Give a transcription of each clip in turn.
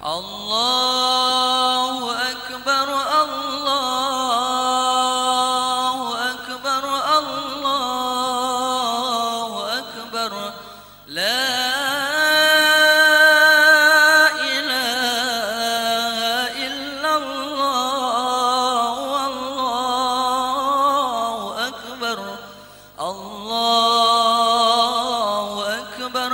الله أكبر الله أكبر الله أكبر لا إله إلا الله والله أكبر الله أكبر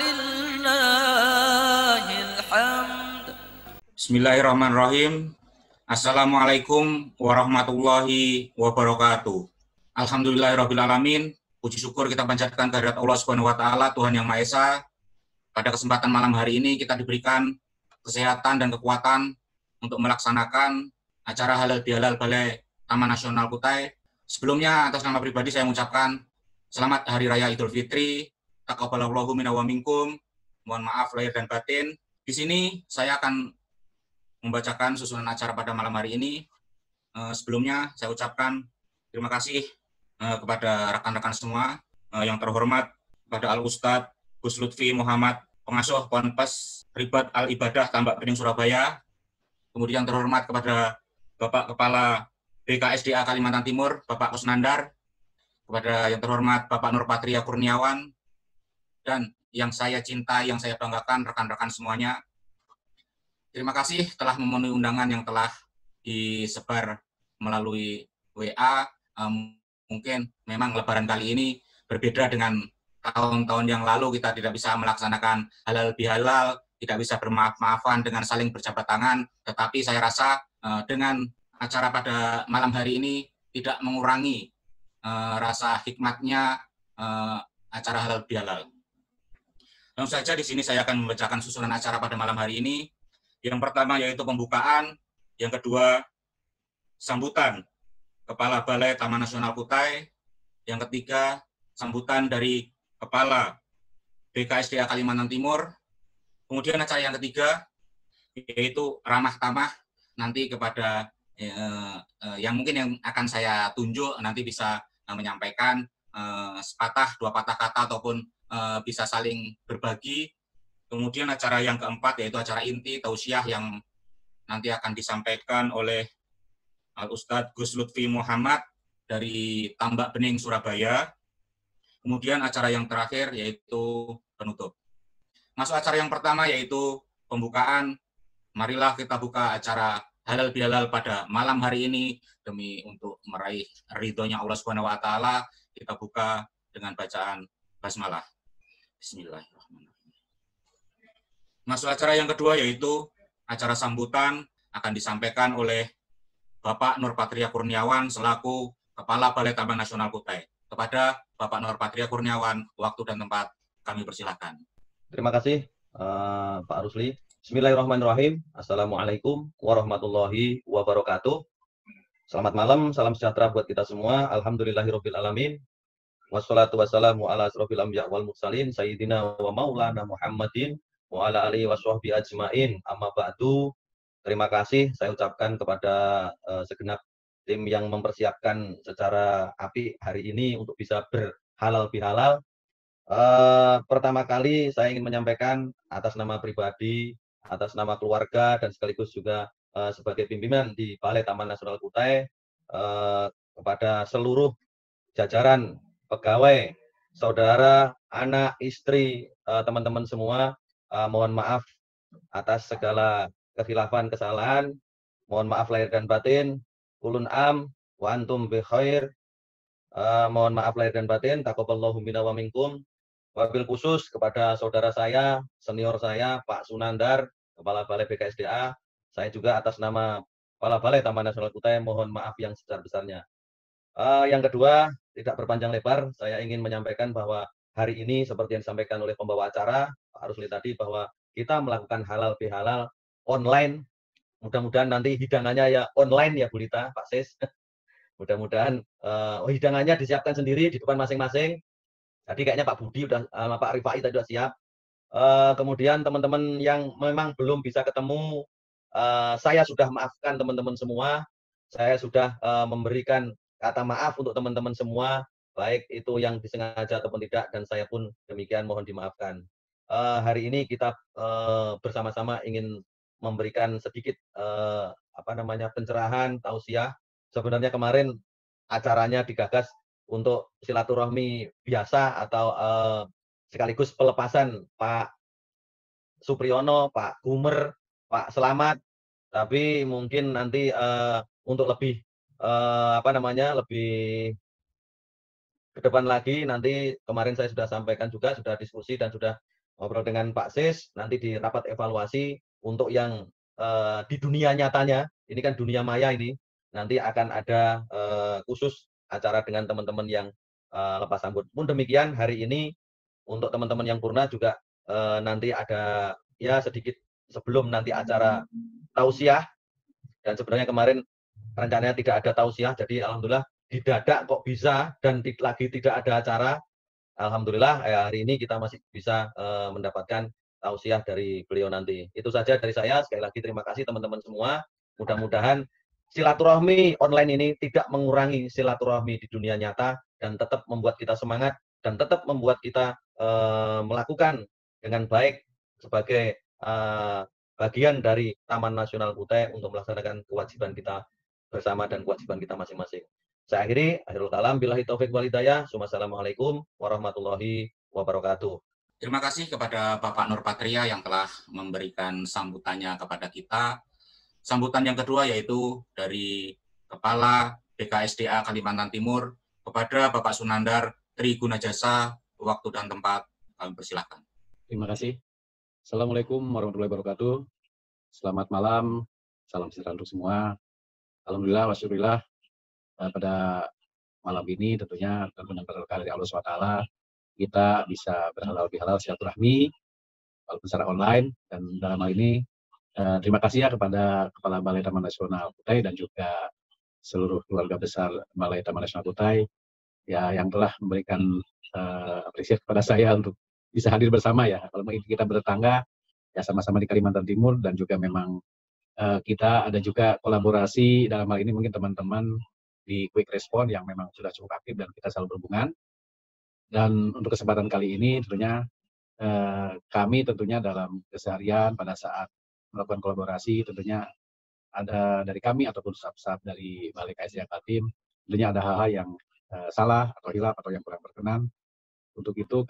ولله الحمد. Bismillahirrahmanirrahim. Assalamualaikum warahmatullahi wabarakatuh. Alhamdulillahirrahmanirrahim. Puji syukur kita panjatkan kehadirat Allah Subhanahu wa Ta'ala, Tuhan Yang Maha Esa. Pada kesempatan malam hari ini kita diberikan kesehatan dan kekuatan untuk melaksanakan acara halal bihalal Balai Taman Nasional Kutai. Sebelumnya atas nama pribadi saya mengucapkan selamat Hari Raya Idul Fitri. Taqabbalallahu minna wa minkum. Mohon maaf lahir dan batin. Di sini saya akan membacakan susunan acara pada malam hari ini. Sebelumnya saya ucapkan terima kasih kepada rekan-rekan semua. Yang terhormat kepada Al-Ustadz Gus Lutfi Muhammad, Pengasuh Ponpes Ribat Al-Ibadah Tambak Bening Surabaya. Kemudian terhormat kepada Bapak Kepala BKSDA Kalimantan Timur, Bapak Kusnandar. Kepada yang terhormat Bapak Nur Patria Kurniawan. Dan yang saya cintai, yang saya banggakan, rekan-rekan semuanya. Terima kasih telah memenuhi undangan yang telah disebar melalui WA. Mungkin memang Lebaran kali ini berbeda dengan tahun-tahun yang lalu. Kita tidak bisa melaksanakan halal bihalal, tidak bisa bermaaf-maafan dengan saling berjabat tangan. Tetapi saya rasa dengan acara pada malam hari ini tidak mengurangi rasa hikmatnya acara halal bihalal. Langsung saja di sini saya akan membacakan susunan acara pada malam hari ini. Yang pertama yaitu pembukaan, yang kedua sambutan Kepala Balai Taman Nasional Kutai, yang ketiga sambutan dari Kepala BKSDA Kalimantan Timur, kemudian acara yang ketiga yaitu ramah tamah nanti kepada yang mungkin yang akan saya tunjuk nanti bisa menyampaikan sepatah dua patah kata ataupun bisa saling berbagi. Kemudian acara yang keempat yaitu acara inti tausiah yang nanti akan disampaikan oleh Al-Ustadz Gus Lutfi Muhammad dari Tambak Bening Surabaya. Kemudian acara yang terakhir yaitu penutup. Masuk acara yang pertama yaitu pembukaan. Marilah kita buka acara halal bihalal pada malam hari ini demi untuk meraih ridhonya Allah Subhanahu wa Ta'ala. Kita buka dengan bacaan basmalah. Bismillahirrahmanirrahim. Masuk acara yang kedua yaitu acara sambutan akan disampaikan oleh Bapak Nur Patria Kurniawan selaku Kepala Balai Taman Nasional Kutai. Kepada Bapak Nur Patria Kurniawan, waktu dan tempat kami persilahkan. Terima kasih Pak Rusli. Bismillahirrahmanirrahim. Assalamualaikum warahmatullahi wabarakatuh. Selamat malam, salam sejahtera buat kita semua. Alhamdulillahirabbil alamin. Wassalatu wassalamu ala asrofil anbiya wal mursalin sayyidina wa maulana Muhammadin wa ala alihi waswahbihi ajmain. Amma ba'du. Terima kasih saya ucapkan kepada segenap tim yang mempersiapkan secara apik hari ini untuk bisa berhalal bihalal. Pertama kali saya ingin menyampaikan atas nama pribadi, atas nama keluarga dan sekaligus juga sebagai pimpinan di Balai Taman Nasional Kutai kepada seluruh jajaran pegawai, saudara, anak, istri, teman-teman semua, mohon maaf atas segala kekhilafan, kesalahan. Mohon maaf lahir dan batin. Ulun am wa antum bi khair. Mohon maaf lahir dan batin. Taqabbalallahu minna wa minkum. Wabil khusus kepada saudara saya, senior saya, Pak Sunandar, Kepala Balai BKSDA. Saya juga atas nama Kepala Balai Taman Nasional Kutai mohon maaf yang sebesar-besarnya. Yang kedua, tidak berpanjang lebar, saya ingin menyampaikan bahwa hari ini seperti yang disampaikan oleh pembawa acara, Pak Rusli tadi, bahwa kita melakukan halal bihalal online. Mudah-mudahan nanti hidangannya ya online ya Bu Lita, Pak Sis. Mudah-mudahan hidangannya disiapkan sendiri di depan masing-masing. Jadi kayaknya Pak Budi udah, Pak Rifai tadi sudah siap. Kemudian teman-teman yang memang belum bisa ketemu, saya sudah maafkan teman-teman semua. Saya sudah memberikan kata maaf untuk teman-teman semua, baik itu yang disengaja ataupun tidak, dan saya pun demikian mohon dimaafkan. Hari ini kita bersama-sama ingin memberikan sedikit pencerahan, tausiah. Sebenarnya kemarin acaranya digagas untuk silaturahmi biasa atau sekaligus pelepasan Pak Supriyono, Pak Gumer, Pak Selamat. Tapi mungkin nanti untuk lebih lebih ke depan lagi, nanti kemarin saya sudah sampaikan juga, sudah diskusi dan sudah ngobrol dengan Pak Sis, nanti di rapat evaluasi untuk yang di dunia nyatanya, ini kan dunia maya ini, nanti akan ada khusus acara dengan teman-teman yang lepas sambut. Pun demikian hari ini untuk teman-teman yang purna juga nanti ada ya sedikit sebelum nanti acara tausiah, dan sebenarnya kemarin rencananya tidak ada tausiah, jadi alhamdulillah didadak kok bisa dan lagi tidak ada acara. Alhamdulillah hari ini kita masih bisa mendapatkan tausiah dari beliau nanti. Itu saja dari saya. Sekali lagi terima kasih teman-teman semua. Mudah-mudahan silaturahmi online ini tidak mengurangi silaturahmi di dunia nyata dan tetap membuat kita semangat dan tetap membuat kita melakukan dengan baik sebagai bagian dari Taman Nasional Kutai untuk melaksanakan kewajiban kita bersama dan kewajiban kita masing-masing. Saya akhiri, akhirul kalam, billahi taufik wal hidayah. Wassalamualaikum warahmatullahi wabarakatuh. Terima kasih kepada Bapak Nur Patria yang telah memberikan sambutannya kepada kita. Sambutan yang kedua yaitu dari Kepala BKSDA Kalimantan Timur kepada Bapak Sunandar Triguna Jasa. Waktu dan tempat kami persilahkan. Terima kasih. Assalamualaikum warahmatullahi wabarakatuh. Selamat malam, salam sejahtera untuk semua. Alhamdulillah, wasyukurillah. Pada malam ini tentunya dengan berkah dari Allah SWT kita bisa berhalal bihalal silaturahmi walaupun secara online, dan dalam hal ini terima kasih ya kepada Kepala Balai Taman Nasional Kutai dan juga seluruh keluarga besar Balai Taman Nasional Kutai ya yang telah memberikan apresiasi kepada saya untuk bisa hadir bersama ya. Kalau kita bertetangga ya sama-sama di Kalimantan Timur, dan juga memang kita ada juga kolaborasi dalam hal ini mungkin teman-teman di Quick Response yang memang sudah cukup aktif dan kita selalu berhubungan. Dan untuk kesempatan kali ini tentunya kami tentunya dalam keseharian pada saat melakukan kolaborasi tentunya ada dari kami ataupun staff dari Balai KSDA Kaltim tentunya ada hal-hal yang salah atau hilaf atau yang kurang berkenan. Untuk itu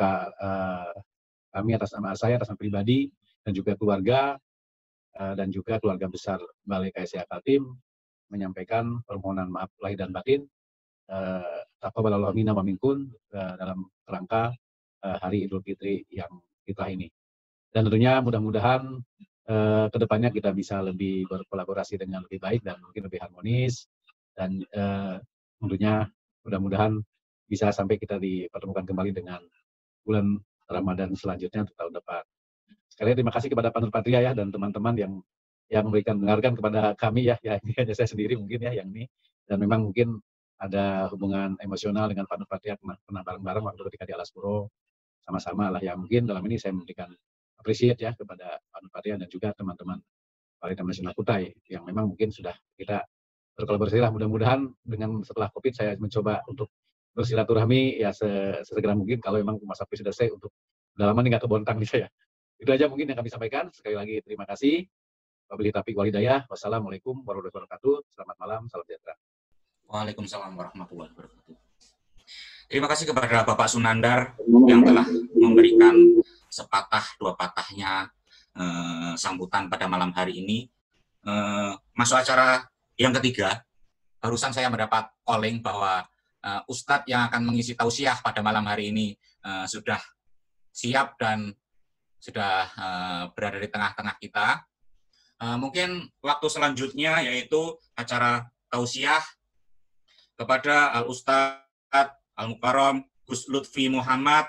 kami atas nama saya, atas nama pribadi dan juga keluarga dan juga keluarga besar Balai KSDA Kaltim menyampaikan permohonan maaf lahir dan batin taqabbalallahu minna wa minkum dalam rangka Hari Idul Fitri yang kita ini. Dan tentunya mudah-mudahan kedepannya kita bisa lebih berkolaborasi dengan lebih baik dan mungkin lebih harmonis, dan tentunya mudah-mudahan bisa sampai kita dipertemukan kembali dengan bulan Ramadan selanjutnya untuk tahun depan. Sekali lagi terima kasih kepada Pak Nur Patria ya dan teman-teman yang mendengarkan kepada kami ya ini hanya saya sendiri mungkin ya yang ini, dan memang mungkin ada hubungan emosional dengan Pak Nur Patria pernah bareng-bareng waktu ketika di Alas Puro sama-sama lah ya. Mungkin dalam ini saya memberikan appreciate ya kepada Pak Nur Patria dan juga teman-teman Balai Taman Nasional Kutai yang memang mungkin sudah kita berkolaborasi lah. Mudah-mudahan dengan setelah COVID saya mencoba untuk bersilaturahmi ya sesegera mungkin kalau memang masa COVID sudah selesai, untuk dalaman ini nggak kebontang nih saya. Itu aja mungkin yang kami sampaikan. Sekali lagi terima kasih. Wabillahi taufiq wal hidayah. Wassalamualaikum warahmatullahi wabarakatuh. Selamat malam, salam sejahtera. Waalaikumsalam warahmatullahi wabarakatuh. Terima kasih kepada Bapak Sunandar yang telah memberikan sepatah dua patahnya sambutan pada malam hari ini. Masuk acara yang ketiga, barusan saya mendapat calling bahwa Ustadz yang akan mengisi tausiah pada malam hari ini sudah siap dan sudah berada di tengah-tengah kita. Mungkin waktu selanjutnya yaitu acara tausiah kepada Al-Ustadz Al-Mukarram Gus Lutfi Muhammad.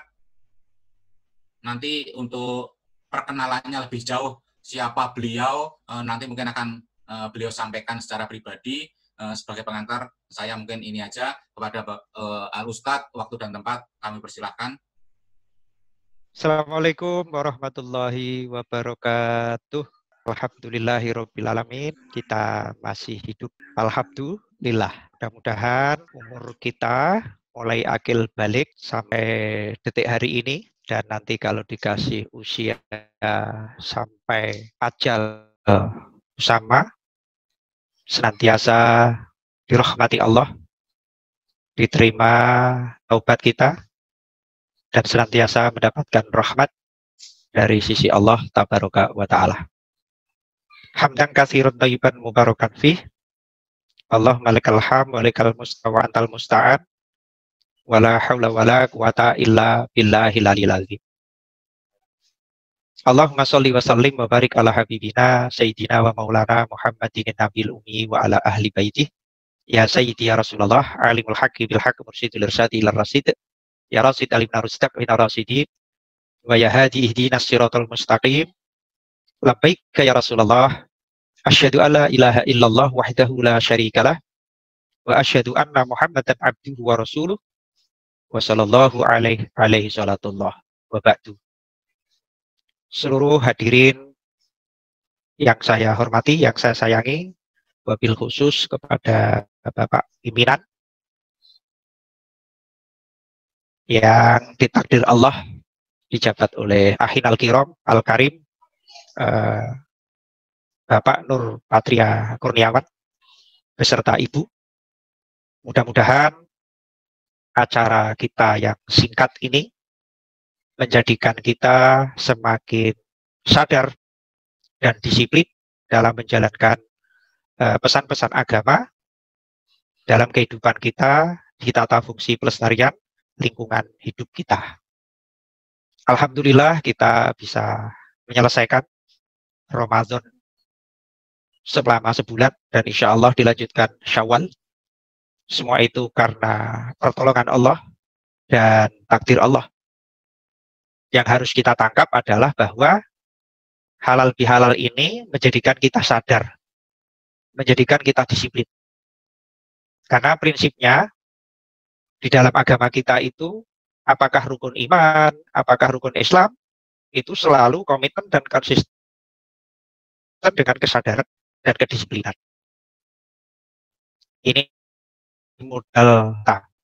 Nanti untuk perkenalannya lebih jauh siapa beliau, nanti mungkin akan beliau sampaikan secara pribadi. Sebagai pengantar, saya mungkin ini aja kepada Al-Ustadz, waktu dan tempat kami persilahkan. Assalamualaikum warahmatullahi wabarakatuh. Alhamdulillahirabbil alamin. Kita masih hidup. Alhamdulillah. Mudah-mudahan umur kita mulai akil balik sampai detik hari ini, dan nanti kalau dikasih usia sampai ajal bersama, senantiasa dirahmati Allah, diterima taubat kita, dan senantiasa mendapatkan rahmat dari sisi Allah tabaraka wa ta'ala. Hamdan katsiran thayyiban mubarakan fih. Allahumma lakal hamd wa lakal mustawa antal musta'an. Wala haula wala quwata illa billahil aliyil azim. Allahumma sholli wa sallim wa barik ala habibina sayyidina wa maulana Muhammadin nabil ummi wa ala ahli baitih. Ya sayyidi ya Rasulullah, alimul haqqi bil haqq mursyidul irsyadi ila rasyid. Ya rasyid alimna rusdak wa rasyidin. Wa ya hadi ihdinas siratal mustaqim. Labbaik ya Rasulullah. Asyhadu alla ilaha illallah wahdahu la syarikalah. Wa asyhadu anna Muhammadan abduhu wa rasuluh. Wa sallallahu alaihi salatullah wa ba'du. Seluruh hadirin yang saya hormati, yang saya sayangi, wabil khusus kepada Bapak pimpinan yang ditakdir Allah dijabat oleh Akhin Al-Kiram Al-Karim, Bapak Nur Patria Kurniawan beserta Ibu. Mudah-mudahan acara kita yang singkat ini menjadikan kita semakin sadar dan disiplin dalam menjalankan pesan-pesan agama dalam kehidupan kita di tata fungsi pelestarian lingkungan hidup kita. Alhamdulillah kita bisa menyelesaikan Ramadan selama sebulan dan insya Allah dilanjutkan Syawal. Semua itu karena pertolongan Allah dan takdir Allah. Yang harus kita tangkap adalah bahwa halal bihalal ini menjadikan kita sadar, menjadikan kita disiplin. Karena prinsipnya di dalam agama kita itu, apakah rukun iman, apakah rukun Islam, itu selalu komitmen dan konsisten dengan kesadaran dan kedisiplinan. Ini modal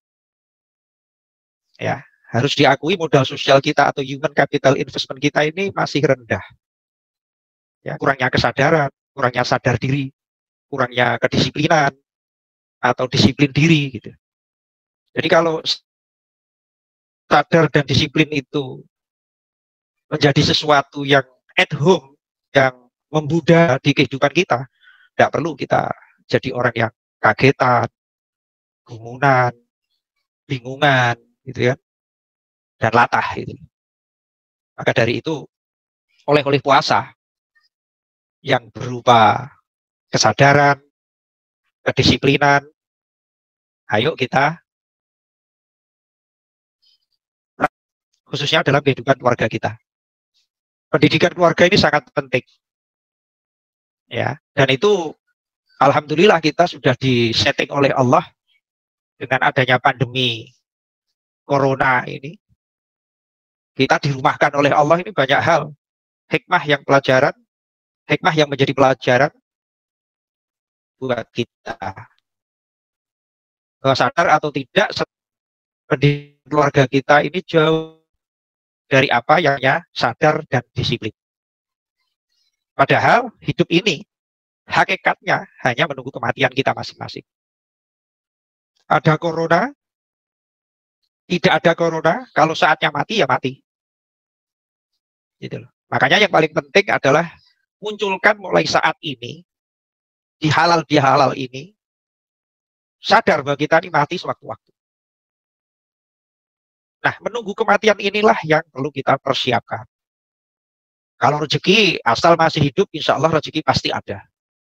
ya. Harus diakui modal sosial kita atau human capital investment kita ini masih rendah. Ya, kurangnya kesadaran, kurangnya sadar diri, kurangnya kedisiplinan atau disiplin diri gitu. Jadi kalau sadar dan disiplin itu menjadi sesuatu yang at home, yang membudaya di kehidupan kita, tidak perlu kita jadi orang yang kagetan, gumunan, bingungan, gitu ya. Dan latah itu. Maka dari itu oleh puasa yang berupa kesadaran, kedisiplinan, ayo kita khususnya dalam kehidupan keluarga kita. Pendidikan keluarga ini sangat penting. Ya, dan itu alhamdulillah kita sudah disetting oleh Allah dengan adanya pandemi corona ini. Kita dirumahkan oleh Allah ini banyak hal. Hikmah yang menjadi pelajaran buat kita. Bahwa sadar atau tidak, pendidikan keluarga kita ini jauh dari apa yang sadar dan disiplin. Padahal hidup ini hakikatnya hanya menunggu kematian kita masing-masing. Ada corona, tidak ada corona, kalau saatnya mati ya mati. Gitu loh. Makanya yang paling penting adalah munculkan mulai saat ini, di halal bihalal ini, sadar bahwa kita ini mati sewaktu-waktu. Nah, menunggu kematian inilah yang perlu kita persiapkan. Kalau rezeki asal masih hidup, insya Allah rezeki pasti ada.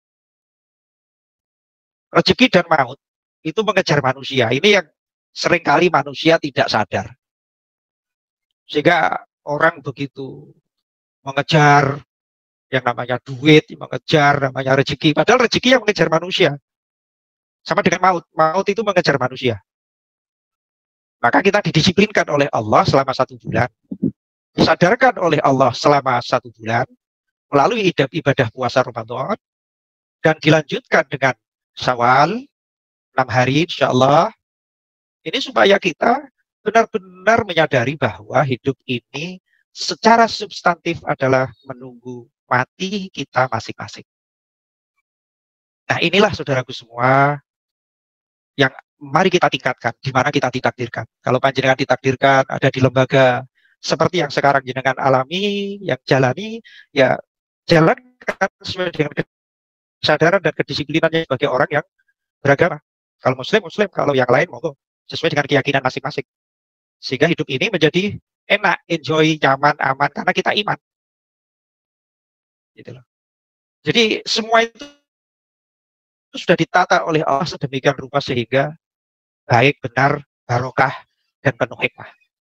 Rezeki dan maut itu mengejar manusia. Ini yang seringkali manusia tidak sadar. Sehingga orang begitu mengejar yang namanya duit, mengejar namanya rezeki. Padahal rezeki yang mengejar manusia. Sama dengan maut. Maut itu mengejar manusia. Maka kita didisiplinkan oleh Allah selama 1 bulan. Disadarkan oleh Allah selama 1 bulan. Melalui ibadah puasa Ramadan. Dan dilanjutkan dengan Syawal. 6 hari insya Allah. Ini supaya kita benar-benar menyadari bahwa hidup ini secara substantif adalah menunggu mati kita masing-masing. Nah, inilah saudaraku semua yang mari kita tingkatkan, di mana kita ditakdirkan. Kalau panjenengan ditakdirkan ada di lembaga seperti yang sekarang jenengan alami, yang jalani, ya jalankan sesuai dengan kesadaran dan kedisiplinannya sebagai orang yang beragama. Kalau muslim, kalau yang lain monggo sesuai dengan keyakinan masing-masing. Sehingga hidup ini menjadi enak, enjoy, nyaman, aman karena kita iman. Gitu loh. Jadi semua itu sudah ditata oleh Allah sedemikian rupa sehingga baik, benar, barokah, dan penuh hikmah.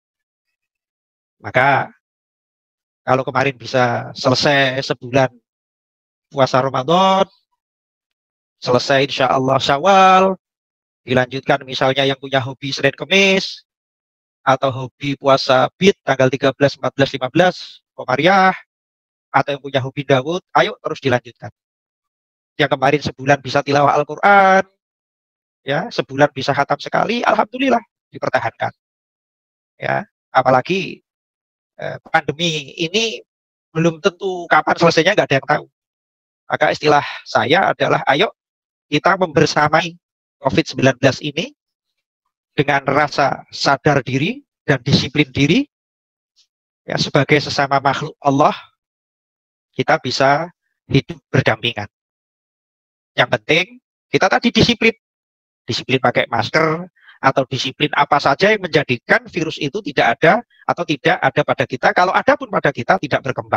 Maka kalau kemarin bisa selesai sebulan puasa Ramadan, selesai insya Allah Syawal, dilanjutkan misalnya yang punya hobi Senin Kemis, atau hobi puasa Bid tanggal 13, 14, 15, Komariah, atau yang punya hobi Dawud, ayo terus dilanjutkan. Yang kemarin sebulan bisa tilawah Al-Quran, ya sebulan bisa khatam sekali, alhamdulillah dipertahankan. Ya, apalagi pandemi ini belum tentu kapan selesainya, nggak ada yang tahu. Maka istilah saya adalah ayo kita membersamai COVID-19 ini dengan rasa sadar diri dan disiplin diri, ya sebagai sesama makhluk Allah kita bisa hidup berdampingan. Yang penting kita tadi disiplin pakai masker, atau disiplin apa saja yang menjadikan virus itu tidak ada atau tidak ada pada kita, kalau ada pun pada kita tidak berkembang.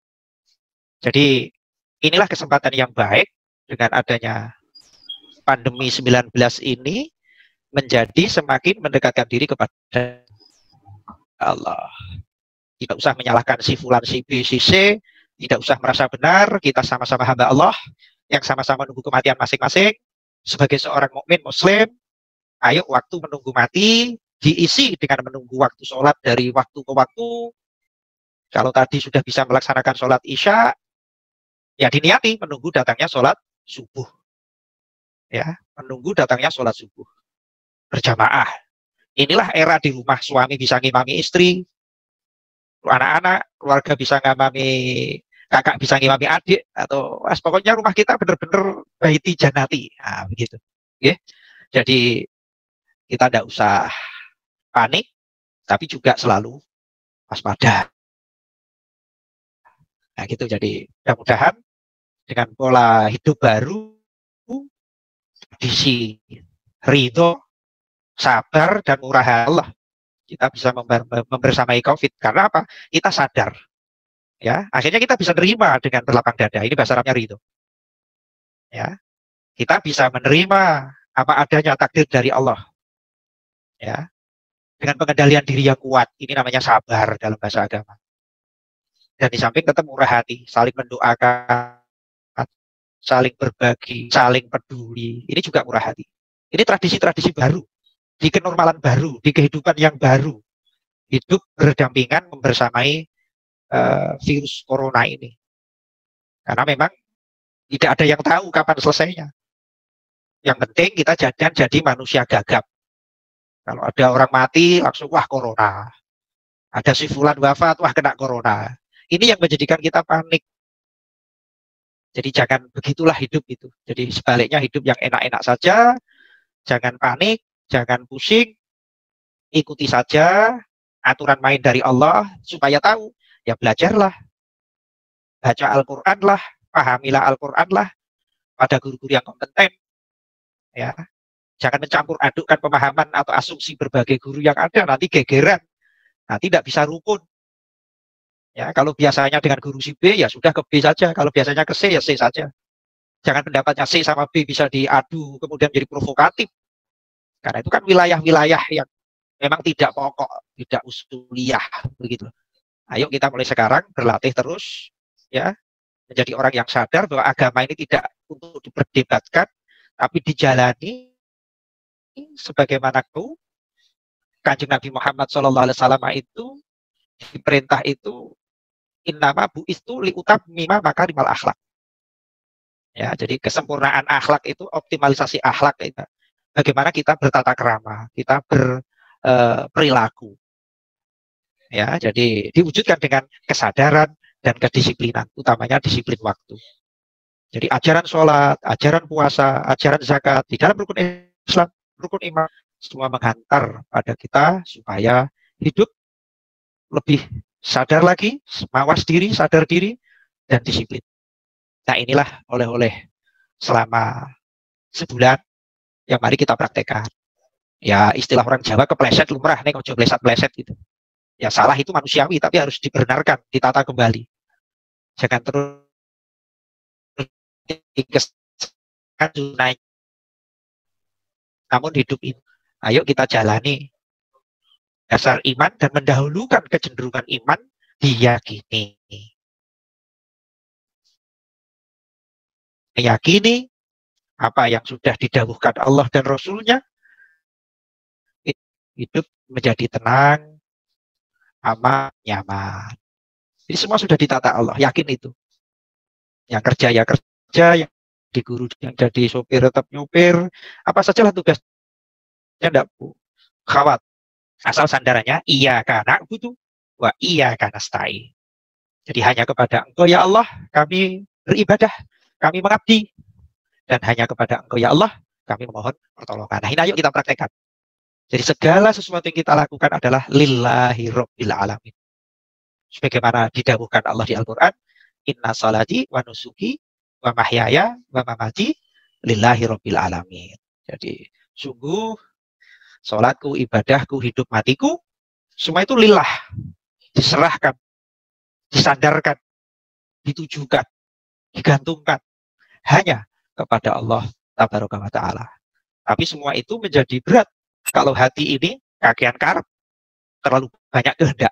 Jadi inilah kesempatan yang baik dengan adanya pandemi 19 ini menjadi semakin mendekatkan diri kepada Allah. Tidak usah menyalahkan si fulan, si B, si C, tidak usah merasa benar, kita sama-sama hamba Allah yang sama-sama menunggu kematian masing-masing. Sebagai seorang mukmin muslim, ayo waktu menunggu mati diisi dengan menunggu waktu sholat dari waktu ke waktu. Kalau tadi sudah bisa melaksanakan sholat isya, ya diniati menunggu datangnya sholat subuh. Ya, menunggu datangnya sholat subuh berjamaah. Inilah era di rumah, suami bisa ngimami istri, anak-anak, keluarga bisa ngimami kakak, bisa ngimami adik, atau pokoknya rumah kita benar-benar baiti janati. Nah, begitu. Okay? Jadi kita tidak usah panik, tapi juga selalu waspada. Nah, gitu. Jadi mudah-mudahan dengan pola hidup baru, tradisi ridho, sabar, dan murah Allah, kita bisa membersamai COVID. Karena apa? Kita sadar. Ya, akhirnya kita bisa menerima dengan berlapang dada. Ini bahasa Arabnya ridho. Ya, kita bisa menerima apa adanya takdir dari Allah. Ya, dengan pengendalian diri yang kuat. Ini namanya sabar dalam bahasa agama. Dan di samping tetap murah hati, saling mendoakan, saling berbagi, saling peduli. Ini juga murah hati. Ini tradisi-tradisi baru, di kenormalan baru, di kehidupan yang baru. Hidup berdampingan, membersamai virus corona ini. Karena memang tidak ada yang tahu kapan selesainya. Yang penting kita jadi manusia gagap. Kalau ada orang mati, langsung wah corona. Ada si fulan wafat, wah kena corona. Ini yang menjadikan kita panik. Jadi jangan begitulah hidup itu. Jadi sebaliknya hidup yang enak-enak saja, jangan panik, jangan pusing, ikuti saja aturan main dari Allah supaya tahu. Ya belajarlah, baca Al-Quran lah, pahamilah Al-Quran lah, pada guru-guru yang kompeten. Ya, jangan mencampur adukkan pemahaman atau asumsi berbagai guru yang ada, nanti gegeran, nanti tidak bisa rukun. Ya, kalau biasanya dengan guru si B, ya sudah ke B saja. Kalau biasanya ke C, ya C saja. Jangan pendapatnya C sama B bisa diadu, kemudian jadi provokatif. Karena itu kan wilayah-wilayah yang memang tidak pokok, tidak usuliyah, begitu. Ayo kita mulai sekarang berlatih terus, ya, menjadi orang yang sadar bahwa agama ini tidak untuk diperdebatkan, tapi dijalani sebagaimana Kanjeng Nabi Muhammad SAW itu diperintah itu innama bu'istu liutammima makarimal akhlak. Ya, jadi kesempurnaan akhlak itu, optimalisasi akhlak itu. Bagaimana kita bertata krama, kita berperilaku. Ya, jadi diwujudkan dengan kesadaran dan kedisiplinan, utamanya disiplin waktu. Jadi ajaran sholat, ajaran puasa, ajaran zakat di dalam rukun Islam, rukun iman, semua menghantar pada kita supaya hidup lebih sadar lagi, mawas diri, sadar diri, dan disiplin. Nah, inilah oleh-oleh selama sebulan yang mari kita praktekkan. Ya, istilah orang Jawa kepleset lumrah, nih ojo pleset-pleset gitu. Ya, salah itu manusiawi, tapi harus dibenarkan, ditata kembali. Jangan terus naik. Namun hidup ini, ayo kita jalani dasar iman dan mendahulukan kecenderungan iman diyakini. Meyakini apa yang sudah didhawuhkan Allah dan Rasul-Nya, hidup menjadi tenang, aman, nyaman. Jadi semua sudah ditata Allah, yakin itu. Yang kerja ya kerja, yang di guru, yang jadi sopir tetap nyopir, apa sajalah tugasnya, tidak khawat. Asal sandarannya iya karena butuh, wa iya karena stai. Jadi hanya kepada Engkau ya Allah kami beribadah, kami mengabdi, dan hanya kepada Engkau ya Allah kami memohon pertolongan. Nah, ini ayo kita praktekkan. Jadi segala sesuatu yang kita lakukan adalah lillahi rabbil alamin. Sebagaimana didhawuhkan Allah di Al-Qur'an, inna salati wa nusuki wa mahyaya wa mamati lillahi rabbil alamin. Jadi sungguh salatku, ibadahku, hidup matiku semua itu lillah, diserahkan, disandarkan, ditujukan, digantungkan hanya kepada Allah tabaraka wa ta'ala. Tapi semua itu menjadi berat kalau hati ini kakean karep, terlalu banyak kehendak.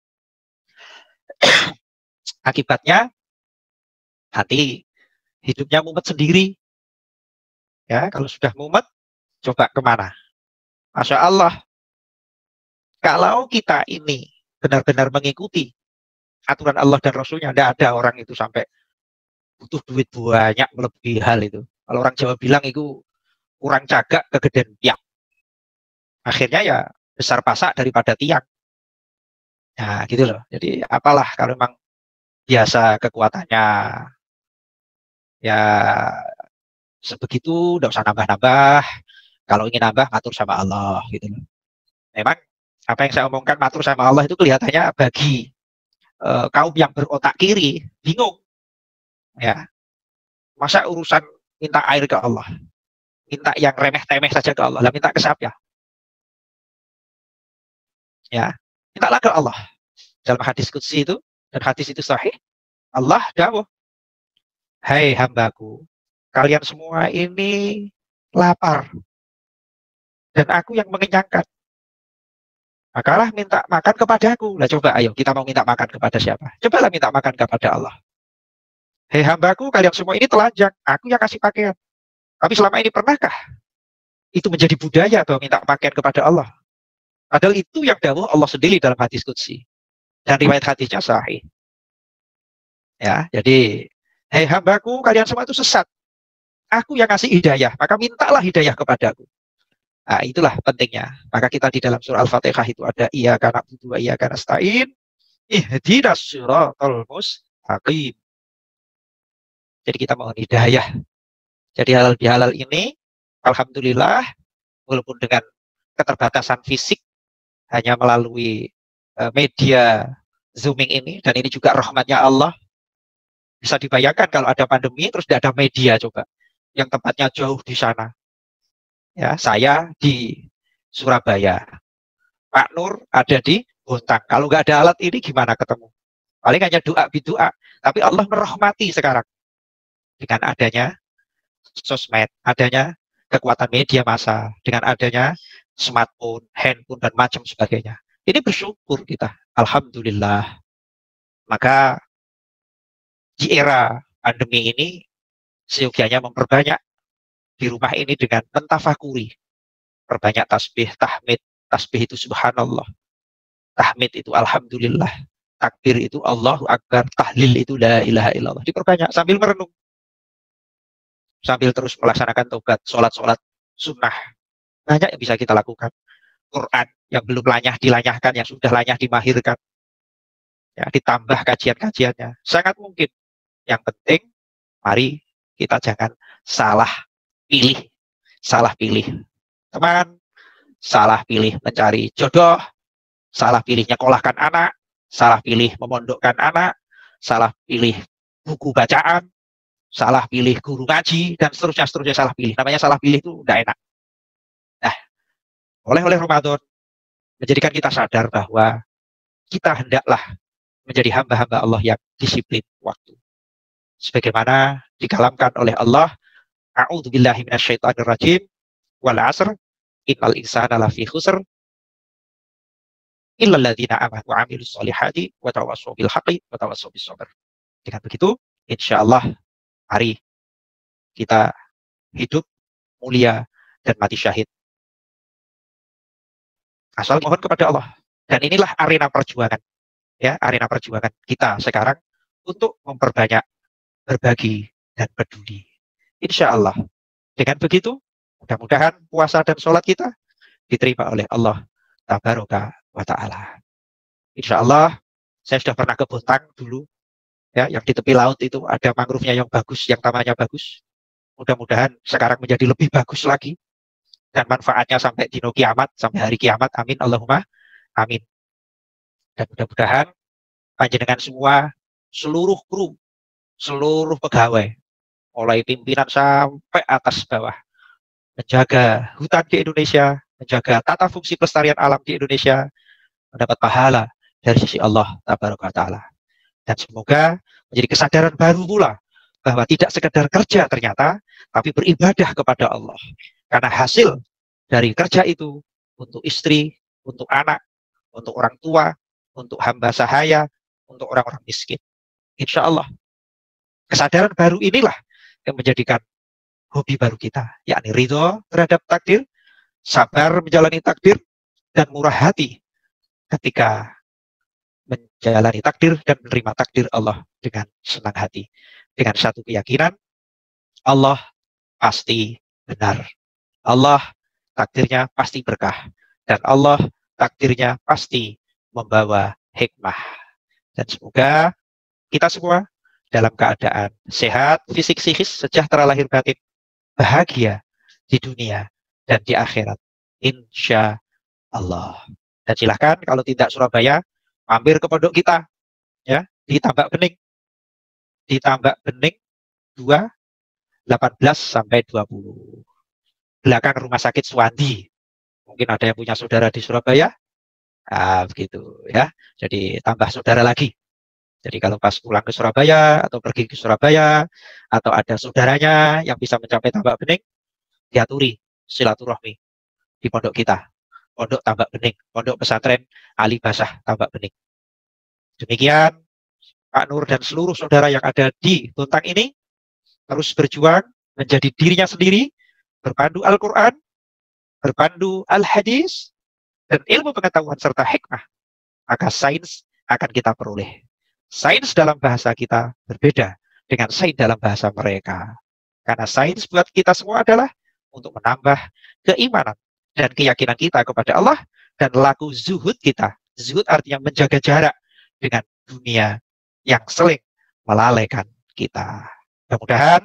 Akibatnya hati hidupnya mumet sendiri. Ya, kalau sudah mumet, coba kemana? Masya Allah, kalau kita ini benar-benar mengikuti aturan Allah dan Rasulnya, tidak ada orang itu sampai butuh duit banyak melebihi hal itu. Kalau orang Jawa bilang itu kurang cagak kegedean tiang. Akhirnya ya besar pasak daripada tiang. Nah gitu loh. Jadi apalah kalau memang biasa kekuatannya ya sebegitu, tidak usah nambah-nambah. Kalau ingin nambah, matur sama Allah gitu loh. Memang apa yang saya omongkan matur sama Allah itu kelihatannya bagi kaum yang berotak kiri bingung. Ya, masa urusan minta air ke Allah, minta yang remeh-temeh saja ke Allah, lah minta ke siapa ya? Ya, mintalah ke Allah. Dalam hadis qudsi itu, dan hadis itu sahih, Allah dawuh, hai hambaku, kalian semua ini lapar, dan aku yang mengenyangkan. Makalah minta makan kepadaku. Lah coba ayo kita mau minta makan kepada siapa? Cobalah minta makan kepada Allah. Hei hambaku, kalian semua ini telanjang, aku yang kasih pakaian. Tapi selama ini pernahkah itu menjadi budaya atau minta pakaian kepada Allah? Padahal itu yang dawuh Allah sendiri dalam hadis qudsi. Dan riwayat hadisnya sahih. Ya, jadi hei hambaku, kalian semua itu sesat. Aku yang kasih hidayah, maka mintalah hidayah kepadaku. Nah, itulah pentingnya. Maka kita di dalam surah Al-Fatihah itu ada iyyaka na'budu wa iyyaka nasta'in. Ihdinas siratal mustaqim. Jadi kita mohon hidayah. Jadi halal bihalal ini, alhamdulillah, walaupun dengan keterbatasan fisik, hanya melalui media Zooming ini, dan ini juga rahmatnya Allah. Bisa dibayangkan kalau ada pandemi, terus tidak ada media coba, yang tempatnya jauh di sana. Ya, saya di Surabaya, Pak Nur ada di Bontang. Kalau nggak ada alat ini gimana ketemu? Paling hanya doa bidoa. Tapi Allah merahmati sekarang dengan adanya sosmed, adanya kekuatan media massa, dengan adanya smartphone, handphone dan macam sebagainya. Ini bersyukur kita, alhamdulillah. Maka di era pandemi ini seyogianya memperbanyak di rumah ini dengan mentafakuri, perbanyak tasbih, tahmid. Tasbih itu subhanallah, tahmid itu alhamdulillah, takbir itu Allahu Akbar, tahlil itu la ilaha illallah. Diperbanyak sambil merenung, sambil terus melaksanakan tobat, sholat-sholat sunnah. Banyak yang bisa kita lakukan. Quran yang belum lanyah dilanyahkan, yang sudah lanyah dimahirkan, ya, ditambah kajian-kajiannya, sangat mungkin. Yang penting, mari kita jangan salah pilih. Salah pilih teman, salah pilih mencari jodoh, salah pilih nyekolahkan anak, salah pilih memondokkan anak, salah pilih buku bacaan, salah pilih guru ngaji, dan seterusnya salah pilih. Namanya salah pilih itu tidak enak. Nah, oleh Ramadan menjadikan kita sadar bahwa kita hendaklah menjadi hamba-hamba Allah yang disiplin waktu. Sebagaimana dikalamkan oleh Allah, A'udzubillahi minasyaitonirrajim, wal 'asr, innal insana lafi khusr, illal ladzina amanu wa 'amilus sholihati wa tawassaw bil haqqi wa tawassaw bis sabr. Dengan begitu, insyaallah mari kita hidup mulia dan mati syahid. Asal mohon kepada Allah. Dan inilah arena perjuangan. Ya, arena perjuangan kita sekarang untuk memperbanyak berbagi dan peduli. Insya Allah. Dengan begitu, mudah-mudahan puasa dan sholat kita diterima oleh Allah Tabaraka wa Ta'ala. Insya Allah, saya sudah pernah ke Bontang dulu. Ya, yang di tepi laut itu ada mangrove-nya yang bagus, yang tamannya bagus. Mudah-mudahan sekarang menjadi lebih bagus lagi. Dan manfaatnya sampai dino kiamat, sampai hari kiamat. Amin. Allahumma amin. Dan mudah-mudahan panjenengan semua, seluruh kru, seluruh pegawai, mulai pimpinan sampai atas bawah, menjaga hutan di Indonesia, menjaga tata fungsi pelestarian alam di Indonesia, mendapat pahala dari sisi Allah Tabaraka wa Ta'ala. Dan semoga menjadi kesadaran baru pula bahwa tidak sekedar kerja ternyata, tapi beribadah kepada Allah. Karena hasil dari kerja itu untuk istri, untuk anak, untuk orang tua, untuk hamba sahaya, untuk orang-orang miskin. Insya Allah, kesadaran baru inilah yang menjadikan hobi baru kita, yakni ridho terhadap takdir, sabar menjalani takdir, dan murah hati ketika menjalani takdir dan menerima takdir Allah dengan senang hati. Dengan satu keyakinan, Allah pasti benar. Allah takdirnya pasti berkah. Dan Allah takdirnya pasti membawa hikmah. Dan semoga kita semua dalam keadaan sehat, fisik, psikis, sejahtera lahir batin, bahagia di dunia dan di akhirat. Insya Allah. Dan silahkan kalau tidak Surabaya, mampir ke pondok kita, ya, di Tambak Bening. Di Tambak Bening 2, 18 sampai 20. Belakang Rumah Sakit Suwandi. Mungkin ada yang punya saudara di Surabaya. Begitu ya. Jadi tambah saudara lagi. Jadi kalau pas pulang ke Surabaya atau pergi ke Surabaya atau ada saudaranya yang bisa mencapai Tambak Bening, diaturi silaturahmi di pondok kita. Pondok Tambak Bening, Pondok Pesantren Ali Basah Tambak Bening. Demikian Pak Nur dan seluruh saudara yang ada di Bontang ini terus berjuang menjadi dirinya sendiri, berpandu Al-Quran, berpandu Al-Hadis, dan ilmu pengetahuan serta hikmah. Maka sains akan kita peroleh. Sains dalam bahasa kita berbeda dengan sains dalam bahasa mereka. Karena sains buat kita semua adalah untuk menambah keimanan dan keyakinan kita kepada Allah dan laku zuhud kita. Zuhud artinya menjaga jarak dengan dunia yang sering melalaikan kita. Mudah-mudahan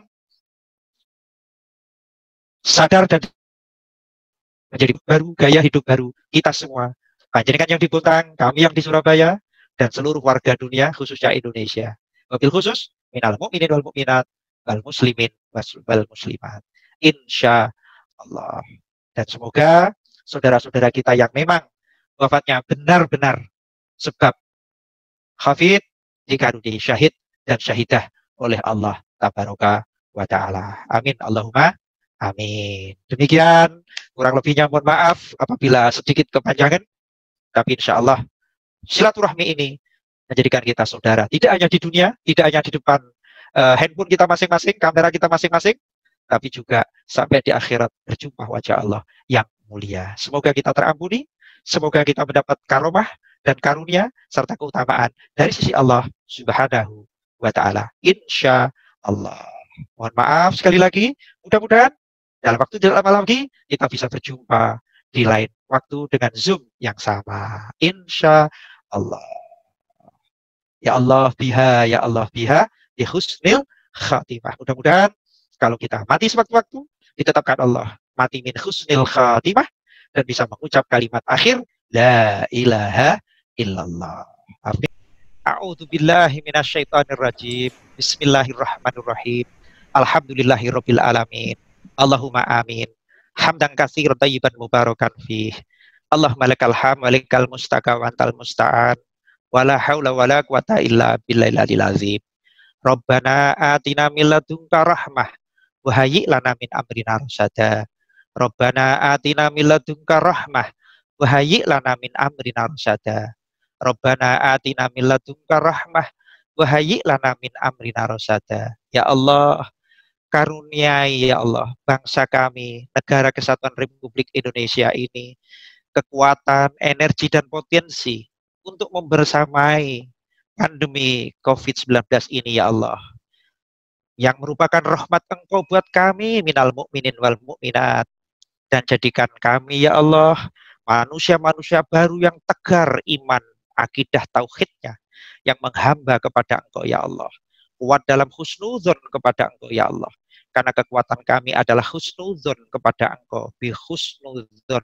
sadar dan menjadi baru, gaya hidup baru kita semua. Panjenengan yang di Bontang, kami yang di Surabaya, dan seluruh warga dunia, khususnya Indonesia. Wabil khusus, minal mu'minin wal mu'minat, wal muslimin wal muslimat. Insya Allah. Dan semoga saudara-saudara kita yang memang wafatnya benar-benar sebab hafid dikaruniai syahid dan syahidah oleh Allah Tabaraka wa Ta'ala. Amin. Allahumma amin. Demikian, kurang lebihnya mohon maaf apabila sedikit kepanjangan. Tapi insya Allah silaturahmi ini menjadikan kita saudara. Tidak hanya di dunia, tidak hanya di depan handphone kita masing-masing, kamera kita masing-masing, tapi juga sampai di akhirat berjumpa wajah Allah yang mulia. Semoga kita terampuni, semoga kita mendapat karomah dan karunia serta keutamaan dari sisi Allah Subhanahu wa Ta'ala. Insya Allah. Mohon maaf sekali lagi. Mudah-mudahan dalam waktu tidak lama lagi kita bisa berjumpa di lain waktu dengan Zoom yang sama. Insya Allah. Ya Allah biha, di husnil khatimah. Mudah-mudahan kalau kita mati sewaktu-waktu, ditetapkan Allah mati min husnil khatimah dan bisa mengucap kalimat akhir la ilaha illallah. Amin. A'udzu billahi minasyaitonir rajim. Bismillahirrahmanirrahim. Alhamdulillahirabbil alamin. Allahumma amin. Hamdan katsiran thayyiban mubarakan fih. Allahumma lakal hamd wa lakal mustaqam wa antal musta'an. Wala haula wala quwata illa billahil azim. Rabbana atina min ladunka rahmah wa hayyi' lana min amrina rasyada. Rabbana atina min ladunka rahmah wa hayyi' lana min amrina rasyada. Rabbana atina min ladunka rahmah wa hayyi' lana min amrina rasyada. Ya Allah, karuniai ya Allah bangsa kami, negara kesatuan Republik Indonesia ini kekuatan, energi dan potensi untuk membersamai pandemi COVID-19 ini ya Allah, yang merupakan rahmat Engkau buat kami minal mu'minin wal mu'minat, dan jadikan kami ya Allah manusia-manusia baru yang tegar iman, akidah tauhidnya, yang menghamba kepada Engkau ya Allah, kuat dalam husnudzon kepada Engkau ya Allah, karena kekuatan kami adalah husnudzon kepada Engkau, bi husnudzon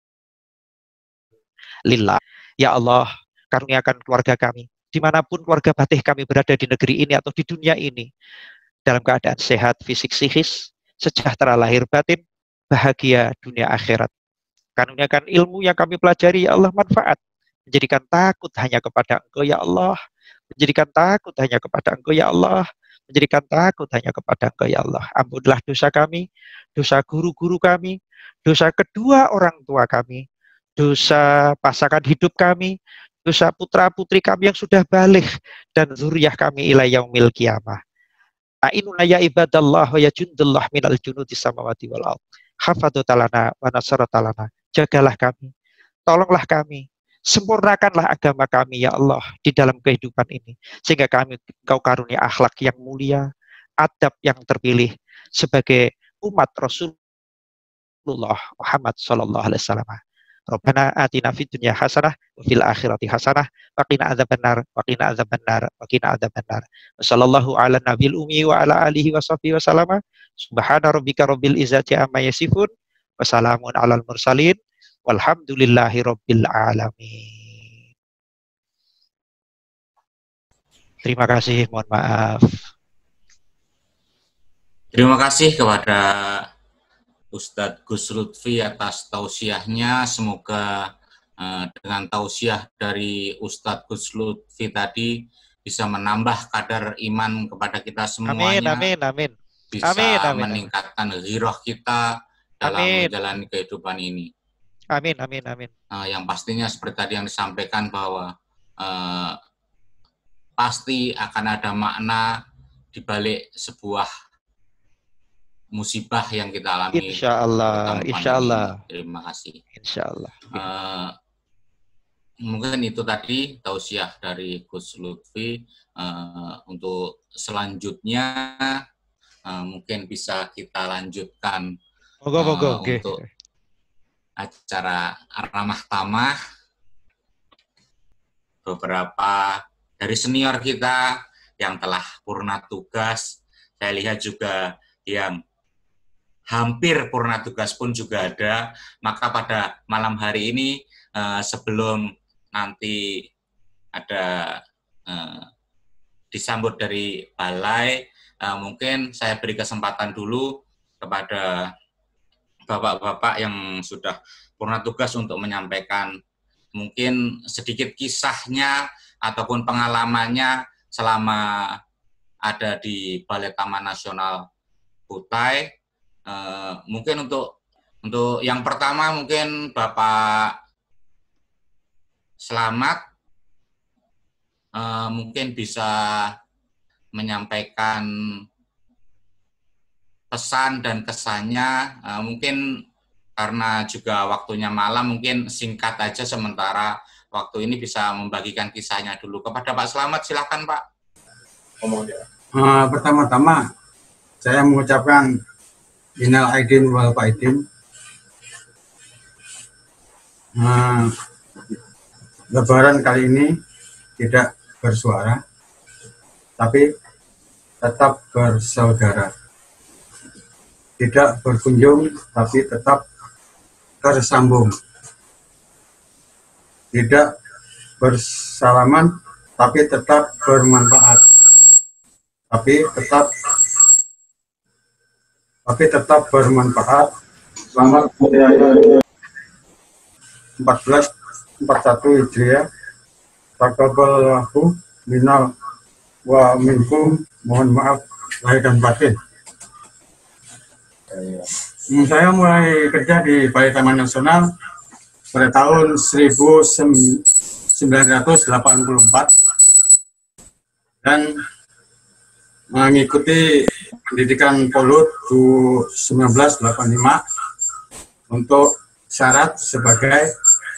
lillah. Ya Allah, karuniakan keluarga kami, dimanapun keluarga batih kami berada di negeri ini atau di dunia ini, dalam keadaan sehat fisik psikis, sejahtera lahir batin, bahagia dunia akhirat. Karuniakan ilmu yang kami pelajari ya Allah manfaat, menjadikan takut hanya kepada Engkau ya Allah, menjadikan takut hanya kepada Engkau ya Allah, menjadikan takut hanya kepada Engkau ya Allah. Ampunilah dosa kami, dosa guru-guru kami, dosa kedua orang tua kami, dosa pasangan hidup kami, dosa putra-putri kami yang sudah balik, dan zuriyah kami ila yaumil qiyamah. A'inuna ya ibadallah wa ya jundullah minal junudis samawati wal ardh. Hafadhatalana wa nasaratalana. Jagalah kami, tolonglah kami, sempurnakanlah agama kami ya Allah di dalam kehidupan ini, sehingga kami Engkau karunia akhlak yang mulia, adab yang terpilih sebagai umat Rasulullah Muhammad sallallahu alaihi wasallam. Rabbana atina fid dunya hasanah wa fil akhirati hasanah wa qina adzabannar wa qina adzabannar wa qina adzabannar. Wassallallahu ala nabiyil ummi wa ala alihi wa sahbihi wasallam. Subhana rabbika rabbil izzati amma yasifun wa salamun alal mursalin walhamdulillahi rabbil alamin. Terima kasih, mohon maaf. Terima kasih kepada Ustadz Gus Lutfi atas tausiahnya. Semoga dengan tausiah dari Ustadz Gus Lutfi tadi bisa menambah kadar iman kepada kita semuanya. Amin, amin, amin. Bisa amin, amin, meningkatkan ghirah kita dalam menjalani kehidupan ini. Amin, amin, amin. Yang pastinya seperti tadi yang disampaikan bahwa pasti akan ada makna di balik sebuah musibah yang kita alami. Insya Allah, insya Allah. Terima kasih. Insya Allah. Mungkin itu tadi tausiah dari Gus Lutfi. Untuk selanjutnya mungkin bisa kita lanjutkan untuk acara ramah tamah. Beberapa dari senior kita yang telah purna tugas, saya lihat juga yang hampir purna tugas pun juga ada. Maka pada malam hari ini sebelum nanti ada disambut dari balai, mungkin saya beri kesempatan dulu kepada bapak-bapak yang sudah purna tugas untuk menyampaikan mungkin sedikit kisahnya ataupun pengalamannya selama ada di Balai Taman Nasional Kutai. Mungkin untuk yang pertama mungkin Bapak Slamet mungkin bisa menyampaikan pesan dan kesannya, mungkin karena juga waktunya malam, mungkin singkat aja sementara waktu ini bisa membagikan kisahnya dulu. Kepada Pak Slamet, silakan Pak. Pertama-tama saya mengucapkan Innal aidin wal faidin. Lebaran kali ini tidak bersuara, tapi tetap bersaudara. Tidak berkunjung, tapi tetap tersambung. Tidak bersalaman, tapi tetap bermanfaat. Tapi tetap bermanfaat. Selamat Hari Raya 1441 Hijriah. Taqabbalallahu minna wa minkum. Mohon maaf lahir dan batin. Saya mulai kerja di Balai Taman Nasional pada tahun 1984 dan mengikuti pendidikan Polut 1985 untuk syarat sebagai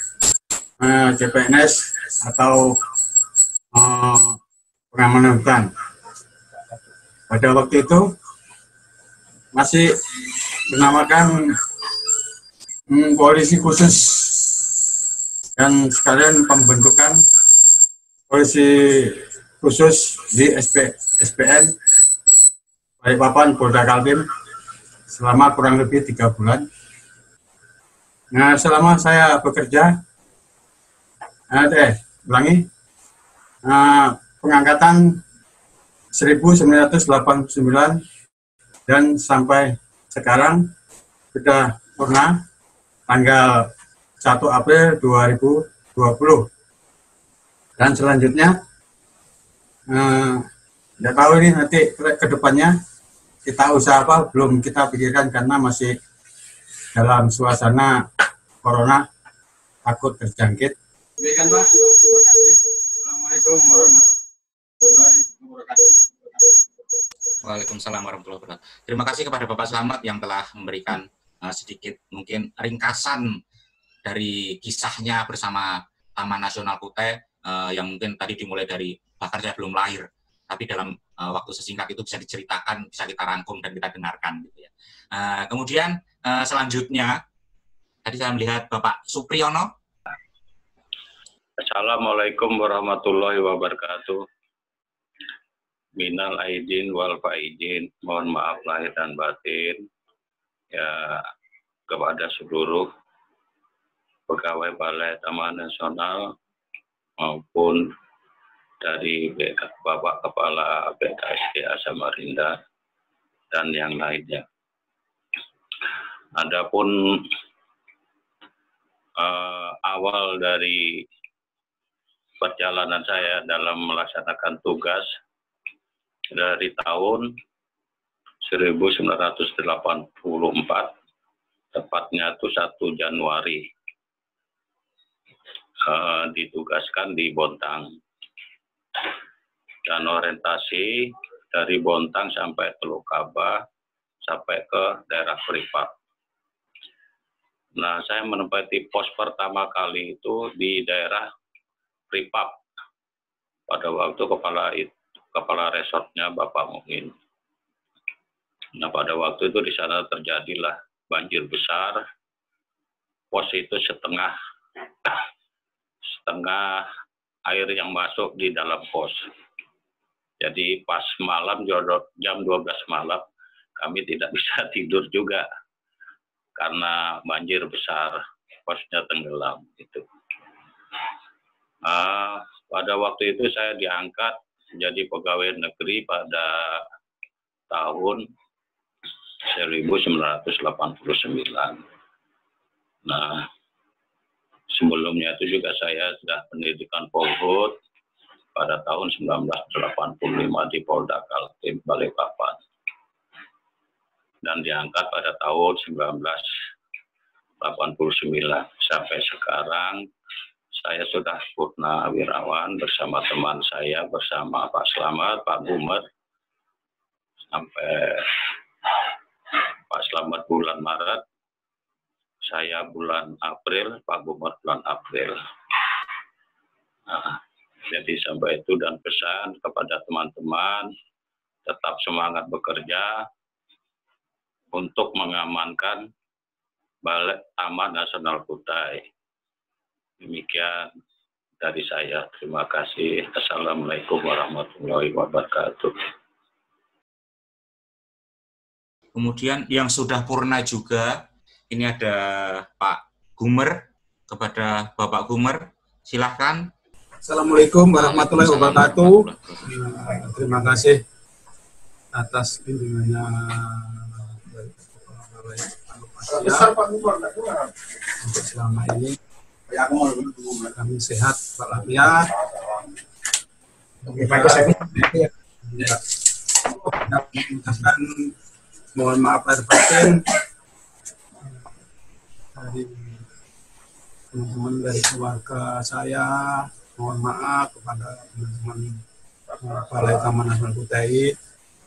CPNS atau pengamanan hutan. Pada waktu itu masih dinamakan polisi khusus dan sekalian pembentukan polisi khusus di SPN Balikpapan Polda Kaltim selama kurang lebih 3 bulan. Nah, selama saya bekerja, pengangkatan 1989 dan sampai sekarang sudah pernah tanggal 1 April 2020. Dan selanjutnya, tidak tahu ini nanti ke depannya kita usaha apa, belum kita pikirkan karena masih dalam suasana corona, takut terjangkit. Demikian Pak, terima kasih. Assalamualaikum warahmatullahi wabarakatuh. Waalaikumsalam warahmatullahi wabarakatuh. Terima kasih kepada Bapak Slamet yang telah memberikan sedikit mungkin ringkasan dari kisahnya bersama Taman Nasional Kutai yang mungkin tadi dimulai dari bahkan saya belum lahir, tapi dalam waktu sesingkat itu bisa diceritakan, bisa kita rangkum dan kita dengarkan gitu ya. Kemudian selanjutnya tadi saya melihat Bapak Supriyono. Assalamualaikum warahmatullahi wabarakatuh. Minal aidin wal faidin, mohon maaf lahir dan batin ya kepada seluruh pegawai Balai Taman Nasional maupun dari Bapak Kepala BKSDA Samarinda dan yang lainnya. Adapun awal dari perjalanan saya dalam melaksanakan tugas dari tahun 1984, tepatnya itu 1 Januari, ditugaskan di Bontang. Dan orientasi dari Bontang sampai Teluk Kaba, sampai ke daerah Pripap. Nah, saya menempati pos pertama kali itu di daerah Pripap. Pada waktu kepala resortnya Bapak Muin. Nah, pada waktu itu di sana terjadilah banjir besar. Pos itu setengah air yang masuk di dalam pos. Jadi pas malam jam 12 malam kami tidak bisa tidur juga karena banjir besar, posnya tenggelam gitu. Pada waktu itu saya diangkat menjadi pegawai negeri pada tahun 1989. Nah, sebelumnya itu juga saya sudah pendidikan Polhut pada tahun 1985 di Polda Kaltim, Balikpapan. Dan diangkat pada tahun 1989. Sampai sekarang saya sudah purnawirawan bersama teman saya, bersama Pak Slamet, Pak Gumer, sampai Pak Slamet bulan Maret, saya bulan April, Pak Gumer bulan April. Nah, jadi sampai itu dan pesan kepada teman-teman, tetap semangat bekerja untuk mengamankan Balai Taman Nasional Kutai. Demikian dari saya. Terima kasih. Assalamualaikum warahmatullahi wabarakatuh. Kemudian yang sudah purna juga, ini ada Pak Gumer, kepada Bapak Gumer, silahkan. Assalamualaikum warahmatullahi wabarakatuh. Terima kasih atas bimbingannya untuk selama ini kami sehat walafiat. Dan mohon maaf lahir batin dari teman-teman dari keluarga saya. Mohon maaf kepada teman-teman Balai Taman Nasional Kutai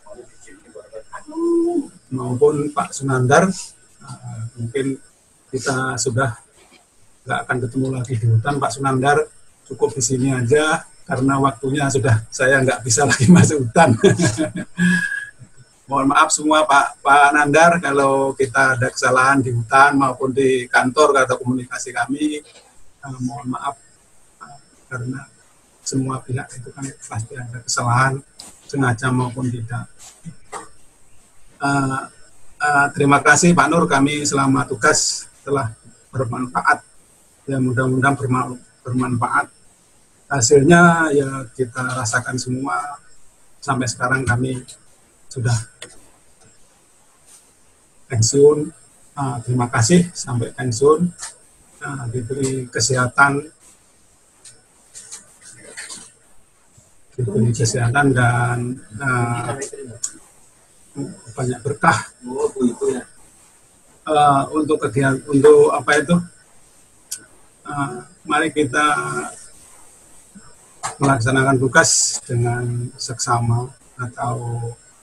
maupun Pak Sunandar. Mungkin kita sudah nggak akan ketemu lagi di hutan, Pak Sunandar. Cukup di sini aja karena waktunya sudah saya nggak bisa lagi masuk hutan. Mohon maaf semua Pak Nandar kalau kita ada kesalahan di hutan maupun di kantor atau komunikasi kami. Mohon maaf karena semua pihak itu kan pasti ada kesalahan sengaja maupun tidak. Terima kasih Pak Nur, kami selama tugas telah bermanfaat. Ya mudah-mudahan bermanfaat. Hasilnya ya kita rasakan semua. Sampai sekarang kami sudah pensiun. Terima kasih sampai pensiun. Diberi kesehatan, dan banyak berkah untuk kegiatan, untuk apa itu, mari kita melaksanakan tugas dengan seksama atau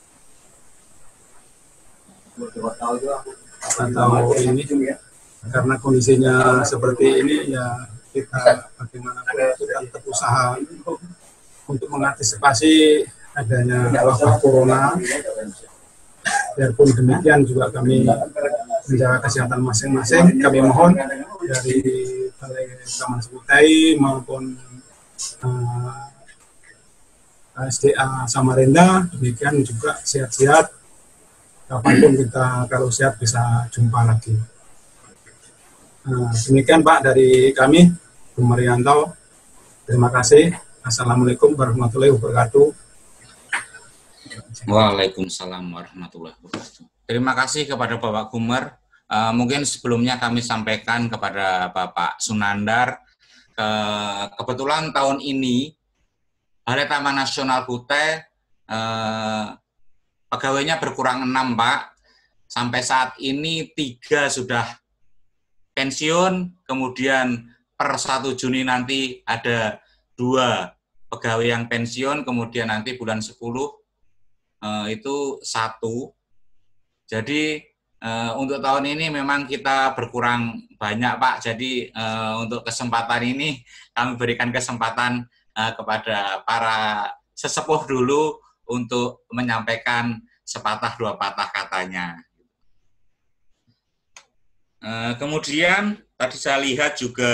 ini, karena kondisinya seperti ini ya kita bagaimanapun kita tetap usaha untuk mengantisipasi adanya wabah corona. Biarpun demikian juga kami menjaga kesehatan masing-masing. Kami mohon dari Balai Taman Kutai maupun SDA Samarinda, demikian juga sehat-sehat. Kapanpun kita kalau sehat bisa jumpa lagi. Demikian Pak dari kami, Bu Marianto. Terima kasih. Assalamualaikum warahmatullahi wabarakatuh. Waalaikumsalam warahmatullahi wabarakatuh. Terima kasih kepada Bapak Gumer. Mungkin sebelumnya kami sampaikan kepada Bapak Sunandar, kebetulan tahun ini Balai Taman Nasional Kutai pegawainya berkurang 6 Pak. Sampai saat ini 3 sudah pensiun, kemudian per 1 Juni nanti ada 2 pegawai yang pensiun, kemudian nanti bulan 10 itu 1. Jadi untuk tahun ini memang kita berkurang banyak Pak. Jadi untuk kesempatan ini kami berikan kesempatan kepada para sesepuh dulu untuk menyampaikan sepatah 2 patah katanya. Kemudian tadi saya lihat juga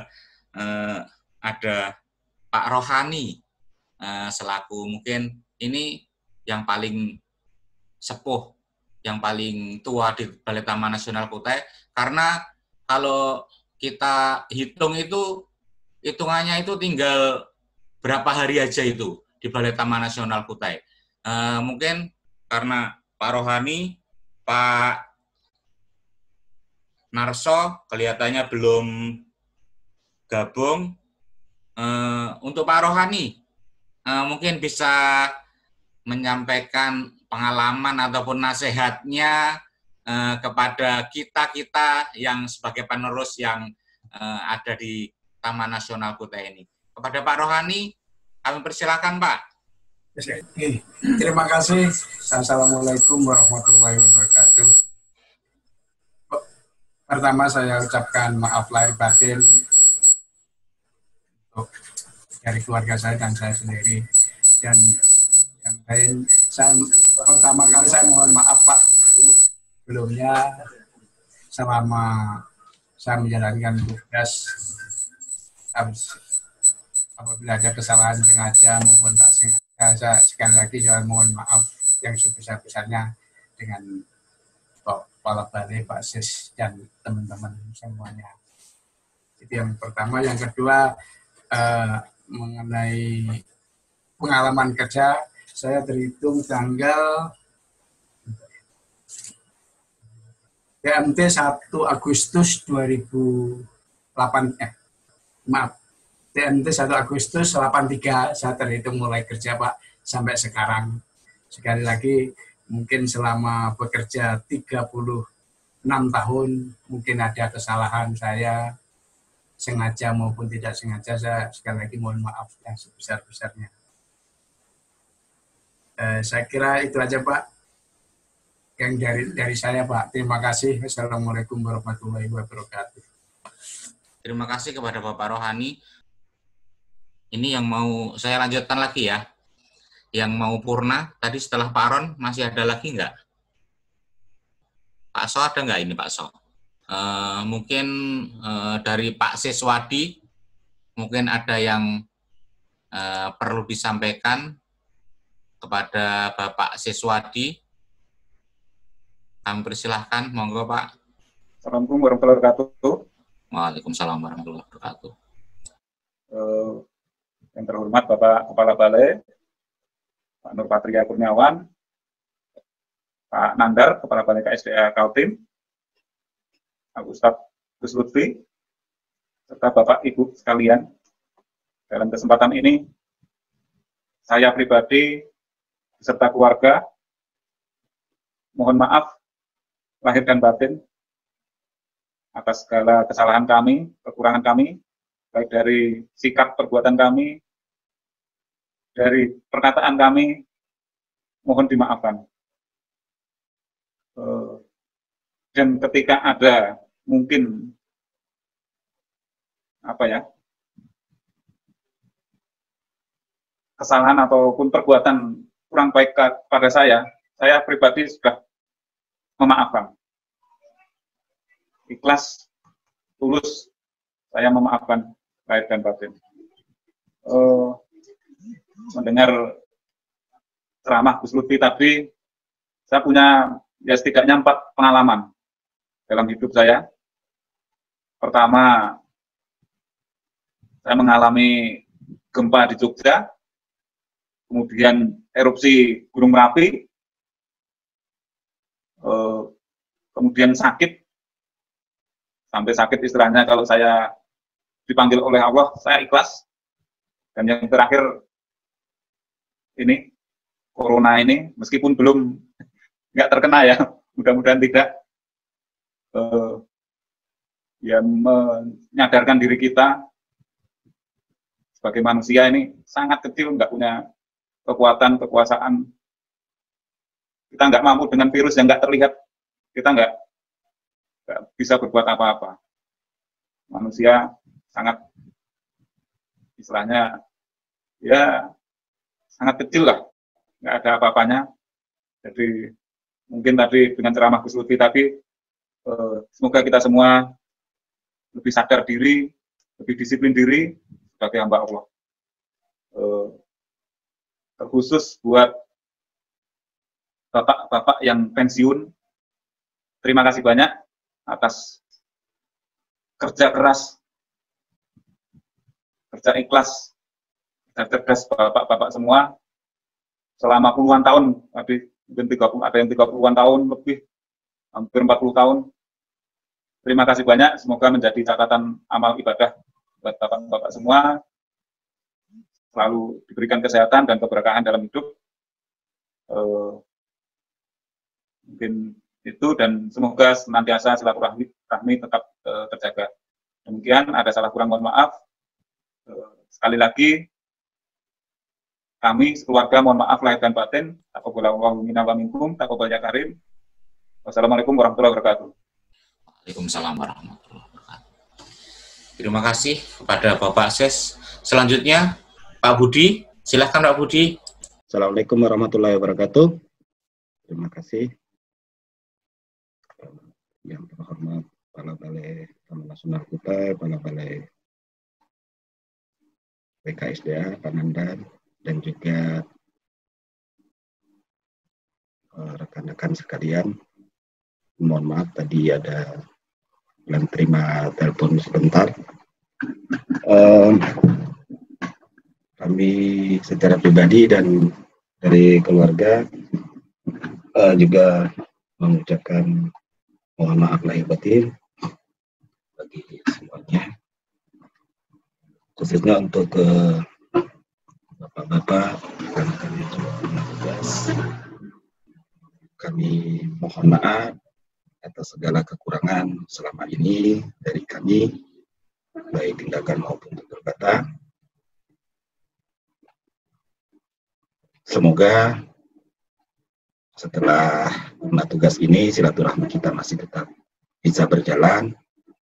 ada Pak Rohani selaku mungkin ini yang paling sepuh, yang paling tua di Balai Taman Nasional Kutai, karena kalau kita hitung itu hitungannya itu tinggal berapa hari aja itu di Balai Taman Nasional Kutai. Mungkin karena Pak Rohani, Pak Narso kelihatannya belum gabung. Untuk Pak Rohani, mungkin bisa menyampaikan pengalaman ataupun nasihatnya kepada kita-kita yang sebagai penerus yang ada di Taman Nasional Kutai ini. Kepada Pak Rohani, kami persilakan Pak. Terima kasih. Assalamualaikum warahmatullahi wabarakatuh. Pertama saya ucapkan maaf lahir batin dari keluarga saya dan saya sendiri, dan yang lain. Pertama kali saya mohon maaf Pak sebelumnya selama saya menjalankan tugas apabila ada kesalahan sengaja maupun tak sengaja. Saya sekali lagi saya mohon maaf yang sebesar-besarnya dengan Kepala Balai, Pak Sis, dan teman-teman semuanya. Itu yang pertama. Yang kedua, mengenai pengalaman kerja, saya terhitung tanggal TMT 1 Agustus 2008, TMT 1 Agustus 83 saya terhitung mulai kerja, Pak, sampai sekarang. Sekali lagi, mungkin selama bekerja 36 tahun, mungkin ada kesalahan saya, sengaja maupun tidak sengaja. Saya sekali lagi mohon maaf yang sebesar-besarnya. Saya kira itu aja, Pak, yang dari saya, Pak. Terima kasih. Assalamualaikum warahmatullahi wabarakatuh. Terima kasih kepada Bapak Rohani. Ini yang mau saya lanjutkan lagi ya. Yang mau purna, tadi setelah Pak Ron, masih ada lagi nggak? Pak So ada nggak ini Pak So? Mungkin dari Pak Siswadi, mungkin ada yang perlu disampaikan kepada Bapak Siswadi. Kami persilahkan, monggo Pak. Assalamualaikum warahmatullahi wabarakatuh. Waalaikumsalam warahmatullahi wabarakatuh. Yang terhormat Bapak Kepala Balai, Pak Nur Patria Kurniawan, Pak Nandar, Kepala Balai KSDA Kaltim, Pak Ustadz Gus Lutfi, serta Bapak Ibu sekalian. Dalam kesempatan ini, saya pribadi beserta keluarga mohon maaf lahir dan batin atas segala kesalahan kami, kekurangan kami, baik dari sikap perbuatan kami, dari perkataan kami, mohon dimaafkan. Dan ketika ada mungkin kesalahan ataupun perbuatan kurang baik pada saya pribadi sudah memaafkan. Ikhlas, tulus, saya memaafkan lahir dan batin. Mendengar ceramah Gus Lutfi tadi, saya punya ya setidaknya 4 pengalaman dalam hidup saya. Pertama, saya mengalami gempa di Jogja, kemudian erupsi Gunung Merapi, kemudian sakit, sampai sakit istilahnya kalau saya dipanggil oleh Allah, saya ikhlas. Dan yang terakhir, ini, corona ini, meskipun belum nggak terkena ya, mudah-mudahan tidak, ya menyadarkan diri kita sebagai manusia ini sangat kecil, nggak punya kekuatan, kekuasaan. Kita nggak mampu dengan virus yang nggak terlihat, kita nggak bisa berbuat apa-apa. Manusia sangat, istilahnya, ya sangat kecil lah, nggak ada apa-apanya. Jadi mungkin tadi dengan ceramah Gus Lutfi tadi, semoga kita semua lebih sadar diri, lebih disiplin diri sebagai hamba Allah. Terkhusus buat bapak-bapak yang pensiun, terima kasih banyak atas kerja keras, kerja ikhlas, kerja cerdas bapak-bapak semua selama puluhan tahun, ada yang 30-an tahun lebih, hampir 40 tahun. Terima kasih banyak, semoga menjadi catatan amal ibadah buat bapak-bapak semua, selalu diberikan kesehatan dan keberkahan dalam hidup. Mungkin itu, dan semoga senantiasa silaturahmi tetap terjaga. Demikian, ada salah kurang mohon maaf. Sekali lagi, kami sekeluarga mohon maaf lahir dan batin. Taqabbalallahu minna wa minkum, taqabbal ya karim. Wassalamualaikum warahmatullahi wabarakatuh. Waalaikumsalam warahmatullahi wabarakatuh. Terima kasih kepada Bapak Ses. Selanjutnya, Pak Budi. Silahkan Pak Budi. Assalamualaikum warahmatullahi wabarakatuh. Terima kasih. Yang terhormat Kepala Balai Taman Nasional Kutai, Kepala Balai PKSDA, Pak Nandar, dan juga rekan-rekan sekalian. Mohon maaf tadi ada yang terima telepon sebentar. Kami secara pribadi dan dari keluarga juga mengucapkan mohon maaf lahir batin bagi semuanya, khususnya untuk bapak-bapak, rekan-rekan yang sudah bertugas. Kami mohon maaf atas segala kekurangan selama ini dari kami, baik tindakan maupun tutur kata. Semoga setelah tugas ini silaturahmi kita masih tetap bisa berjalan.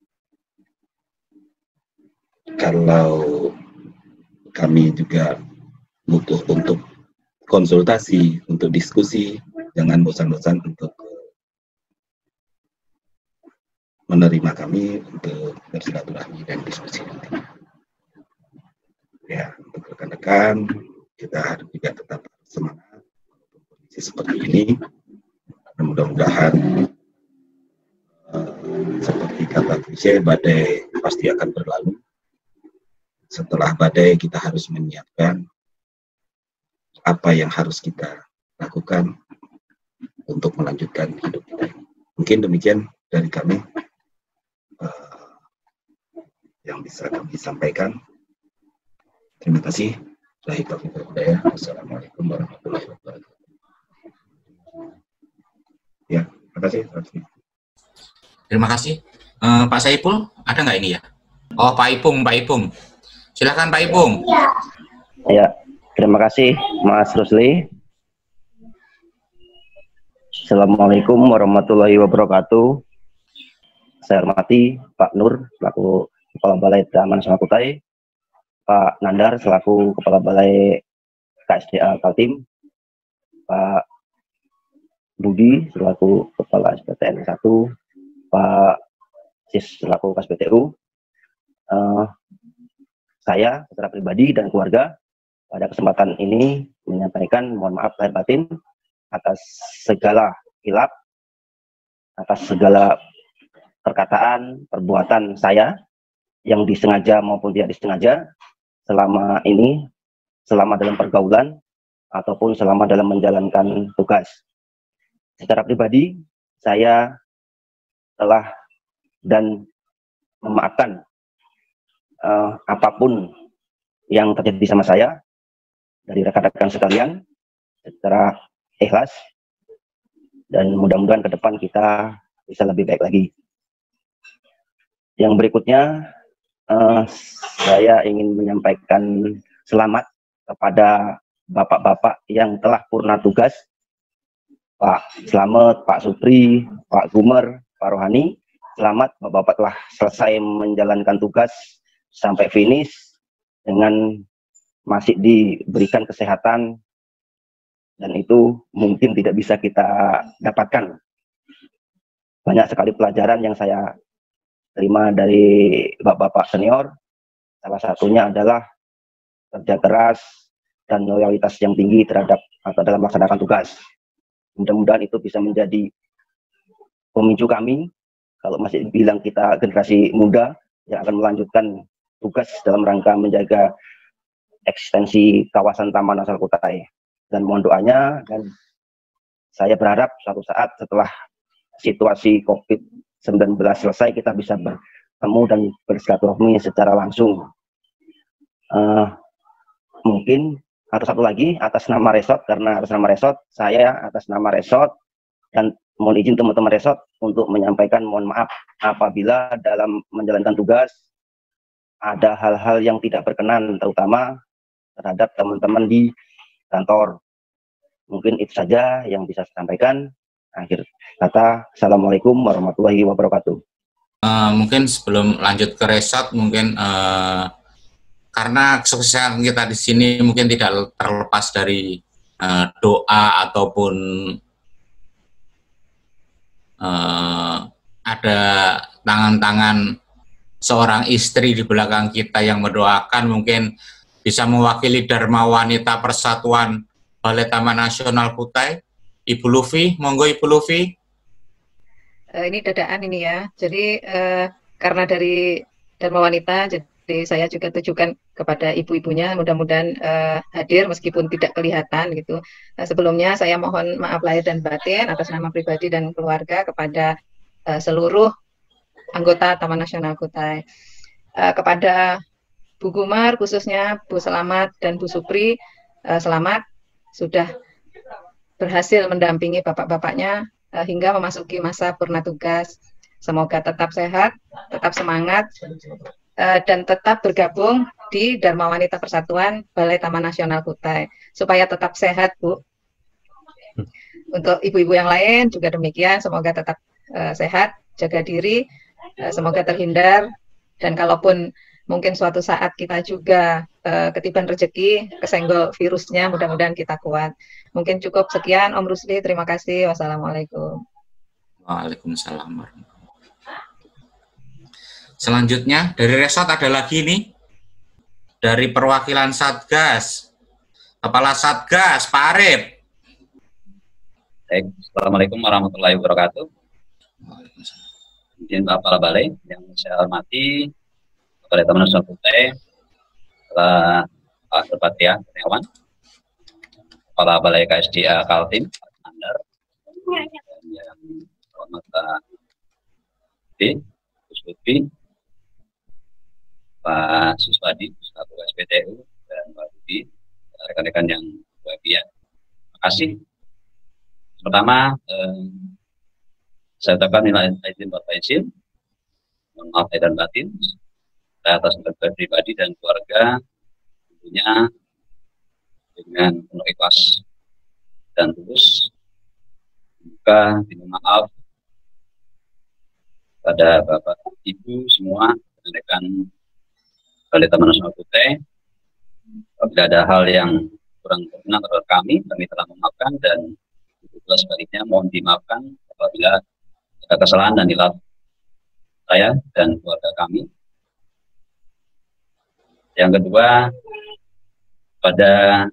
Kalau kami juga butuh untuk konsultasi, untuk diskusi, jangan bosan-bosan untuk menerima kami untuk bersilaturahmi dan diskusi nanti. Ya, untuk rekan-rekan, kita harus juga tetap semangat walaupun kondisi seperti ini. Mudah-mudahan seperti kata klise, badai pasti akan berlalu. Setelah badai kita harus menyiapkan apa yang harus kita lakukan untuk melanjutkan hidup kita. Mungkin demikian dari kami yang bisa kami sampaikan. Terima kasih. Wassalamualaikum warahmatullahi wabarakatuh. Ya, terima kasih. Terima kasih. Pak Saiful, ada nggak ini ya? Oh, Pak Ipung. Silakan Pak Ipung. Ya, terima kasih Mas Rusli. Assalamualaikum warahmatullahi wabarakatuh. Saya hormati Pak Nur, selaku Kepala Balai Taman Nasional Kutai, Pak Nandar, selaku Kepala Balai KSDA Kaltim, Pak Budi, selaku Kepala SPTN 1, Pak Sis, selaku KSPTU. Saya secara pribadi dan keluarga pada kesempatan ini menyampaikan mohon maaf lahir batin atas segala hilap, atas segala perkataan, perbuatan saya yang disengaja maupun tidak disengaja selama ini, selama dalam pergaulan ataupun selama dalam menjalankan tugas. Secara pribadi, saya telah dan memaafkan apapun yang terjadi sama saya dari rekan-rekan sekalian secara ikhlas, dan mudah-mudahan ke depan kita bisa lebih baik lagi. Yang berikutnya, saya ingin menyampaikan selamat kepada bapak-bapak yang telah purna tugas, Pak Slamet, Pak Supri, Pak Gumer, Pak Rohani. Selamat, bapak-bapak telah selesai menjalankan tugas sampai finish dengan masih diberikan kesehatan, dan itu mungkin tidak bisa kita dapatkan. Banyak sekali pelajaran yang saya terima dari bapak-bapak senior. Salah satunya adalah kerja keras dan loyalitas yang tinggi terhadap atau dalam melaksanakan tugas. Mudah-mudahan itu bisa menjadi pemicu kami kalau masih bilang kita generasi muda yang akan melanjutkan tugas dalam rangka menjaga eksistensi kawasan Taman Nasional Kutai. Dan mohon doanya, dan saya berharap suatu saat setelah situasi COVID-19 selesai kita bisa bertemu dan bersilaturahmi secara langsung. Mungkin atau satu lagi atas nama resort, karena atas nama resort, saya atas nama resort dan mohon izin teman-teman resort untuk menyampaikan mohon maaf apabila dalam menjalankan tugas ada hal-hal yang tidak berkenan, terutama terhadap teman-teman di kantor. Mungkin itu saja yang bisa saya sampaikan. Akhir kata, Assalamualaikum warahmatullahi wabarakatuh. Mungkin sebelum lanjut ke resort, mungkin karena kesuksesan kita di sini mungkin tidak terlepas dari doa ataupun ada tangan-tangan seorang istri di belakang kita yang mendoakan. Mungkin bisa mewakili Dharma Wanita Persatuan Balai Taman Nasional Kutai. Ibu Lufi, monggo Ibu Lufi. Ini dadaan ini ya. Jadi karena dari Dharma Wanita, jadi saya juga tujukan kepada ibu-ibunya, mudah-mudahan hadir meskipun tidak kelihatan gitu. Sebelumnya saya mohon maaf lahir dan batin atas nama pribadi dan keluarga kepada seluruh anggota Taman Nasional Kutai. Kepada Bu Gumar khususnya, Bu Selamat dan Bu Supri, selamat sudah berhasil mendampingi bapak-bapaknya hingga memasuki masa purna tugas. Semoga tetap sehat, tetap semangat, dan tetap bergabung di Dharma Wanita Persatuan Balai Taman Nasional Kutai. Supaya tetap sehat, Bu. Untuk ibu-ibu yang lain juga demikian, semoga tetap sehat, jaga diri, semoga terhindar, dan kalaupun mungkin suatu saat kita juga ketiban rezeki, kesenggol virusnya, mudah-mudahan kita kuat. Mungkin cukup sekian, Om Rusli, terima kasih. Wassalamualaikum. Waalaikumsalam. Selanjutnya, dari Resort ada lagi nih, dari perwakilan Satgas, Kepala Satgas, Pak Arif. Assalamualaikum warahmatullahi wabarakatuh. Izin Pak Kepala Balai yang saya hormati, Balai Taman Nasional Kutai, Pak Berpatia Kurniawan, Kepala Balai KSDA Kaltim, Pak Mandar, dan yang hormat Pak B, Gus Lutfi, Pak Suswadi, selaku SPTU, dan Pak Budi, rekan-rekan yang bahagia. Terima kasih. Pertama, saya ucapkan minal aidin wal faizin, mohon maaf lahir dan batin, saya atas nama pribadi dan keluarga, tentunya dengan penuh ikhlas dan tulus, juga minta maaf pada Bapak Ibu semua, rekan Balai Taman Nasional Kutai. Apabila ada hal yang kurang berkenan terhadap kami telah memaafkan, dan juga sebaliknya mohon dimaafkan apabila ada kesalahan dan hilaf saya dan keluarga kami. Yang kedua, pada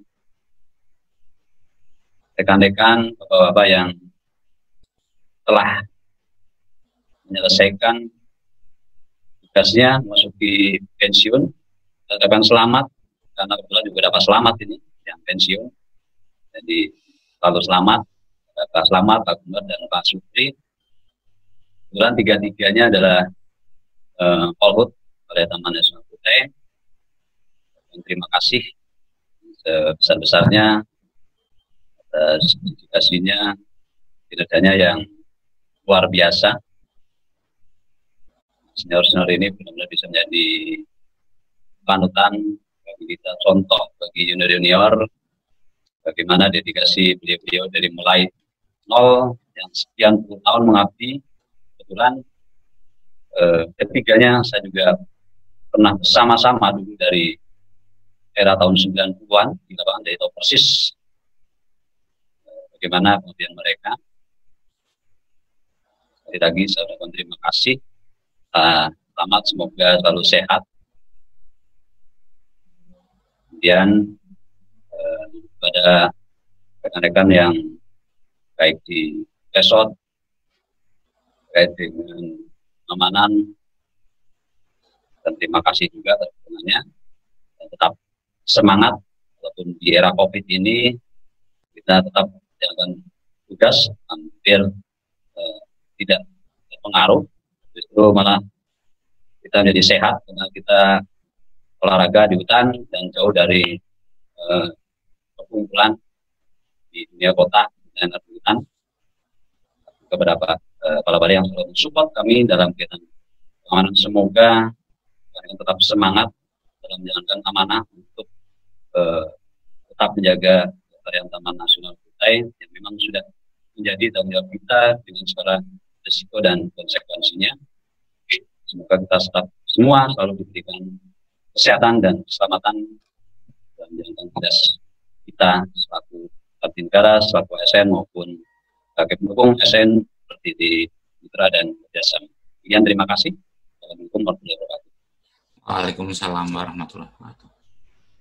rekan-rekan bapak-bapak yang telah menyelesaikan tugasnya memasuki pensiun, saya ucapkan selamat, karena kebetulan juga dapat selamat ini yang pensiun. Jadi selalu selamat, Pak Selamat, Pak Gumar, dan Pak Supri. Kebetulan tiga-tiganya adalah Polhut Balai Taman Nasional Kutai. Terima kasih sebesar-besarnya atas dedikasinya, kinerjanya yang luar biasa. Senior-senior ini benar-benar bisa menjadi panutan bagi kita, contoh bagi junior-junior, bagaimana dedikasi beliau-beliau dari mulai nol yang sekian puluh tahun mengabdi. Kebetulan ketiganya saya juga pernah bersama-sama dulu dari era tahun 90-an di lapangan, dari tahu persis bagaimana kemudian mereka. Sekali lagi saya ucapkan terima kasih. Selamat, semoga selalu sehat. Kemudian pada rekan-rekan yang baik di resort terkait dengan pengamanan, dan terima kasih juga atas dukungannya, dan tetap semangat walaupun di era COVID ini kita tetap jalankan tugas hampir tidak terpengaruh, justru malah kita menjadi sehat karena kita olahraga di hutan dan jauh dari perkumpulan di dunia kota dan hutan. Kepada Pak Kepala Balai yang selalu mensupport kami dalam kegiatan pengamanan, semoga kalian tetap semangat dalam menjalankan amanah untuk tetap menjaga kelestarian Taman Nasional Kutai yang memang sudah menjadi tanggung jawab kita dengan segala risiko dan konsekuensinya. Semoga kita tetap semua selalu diberikan kesehatan dan keselamatan dalam menjalankan tugas kita selaku abdi negara, selaku ASN maupun sebagai pendukung ASN seperti di mitra dan kerjasama. Sekian, terima kasih. Assalamualaikum warahmatullahi wabarakatuh. Waalaikumsalam warahmatullahi wabarakatuh.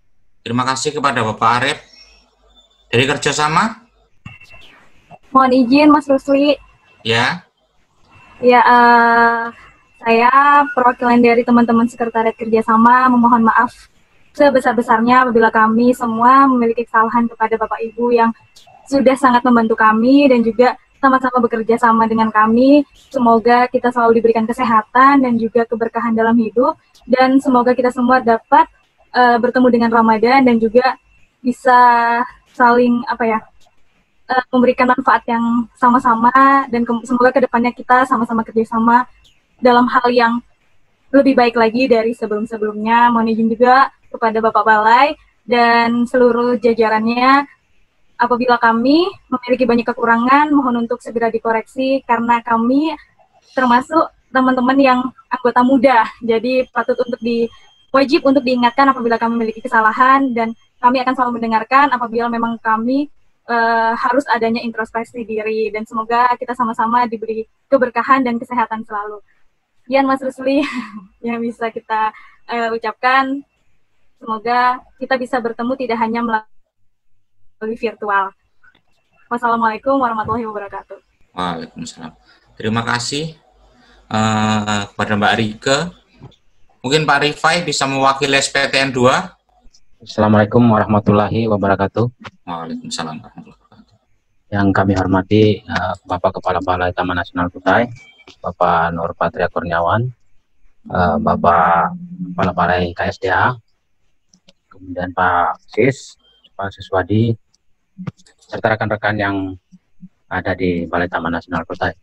Terima kasih kepada Bapak Arif dari Kerjasama. Mohon izin Mas Rusli. Ya. Ya, saya perwakilan dari teman-teman Sekretariat Kerjasama memohon maaf sebesar-besarnya apabila kami semua memiliki kesalahan kepada Bapak Ibu yang sudah sangat membantu kami dan juga sama-sama bekerja sama dengan kami. Semoga kita selalu diberikan kesehatan dan juga keberkahan dalam hidup, dan semoga kita semua dapat bertemu dengan Ramadan dan juga bisa saling memberikan manfaat yang sama-sama, dan semoga kedepannya kita sama-sama kerjasama dalam hal yang lebih baik lagi dari sebelum-sebelumnya. Mohon izin juga kepada Bapak Balai dan seluruh jajarannya, apabila kami memiliki banyak kekurangan, mohon untuk segera dikoreksi karena kami termasuk teman-teman yang anggota muda, jadi wajib untuk diingatkan apabila kami memiliki kesalahan, dan kami akan selalu mendengarkan apabila memang kami harus adanya introspeksi diri, dan semoga kita sama-sama diberi keberkahan dan kesehatan selalu. Sekian Mas Rusli yang bisa kita ucapkan. Semoga kita bisa bertemu tidak hanya melalui virtual. Wassalamualaikum warahmatullahi wabarakatuh. Waalaikumsalam. Terima kasih kepada Mbak Rike. Mungkin Pak Rifai bisa mewakili SPTN 2. Assalamualaikum warahmatullahi wabarakatuh. Waalaikumsalam warahmatullahi wabarakatuh. Yang kami hormati Bapak Kepala Balai Taman Nasional Kutai, Bapak Nur Patria Kurniawan, Bapak Kepala Balai KSDA, kemudian Pak Sis, Pak Siswadi, serta rekan-rekan yang ada di Balai Taman Nasional Kutai.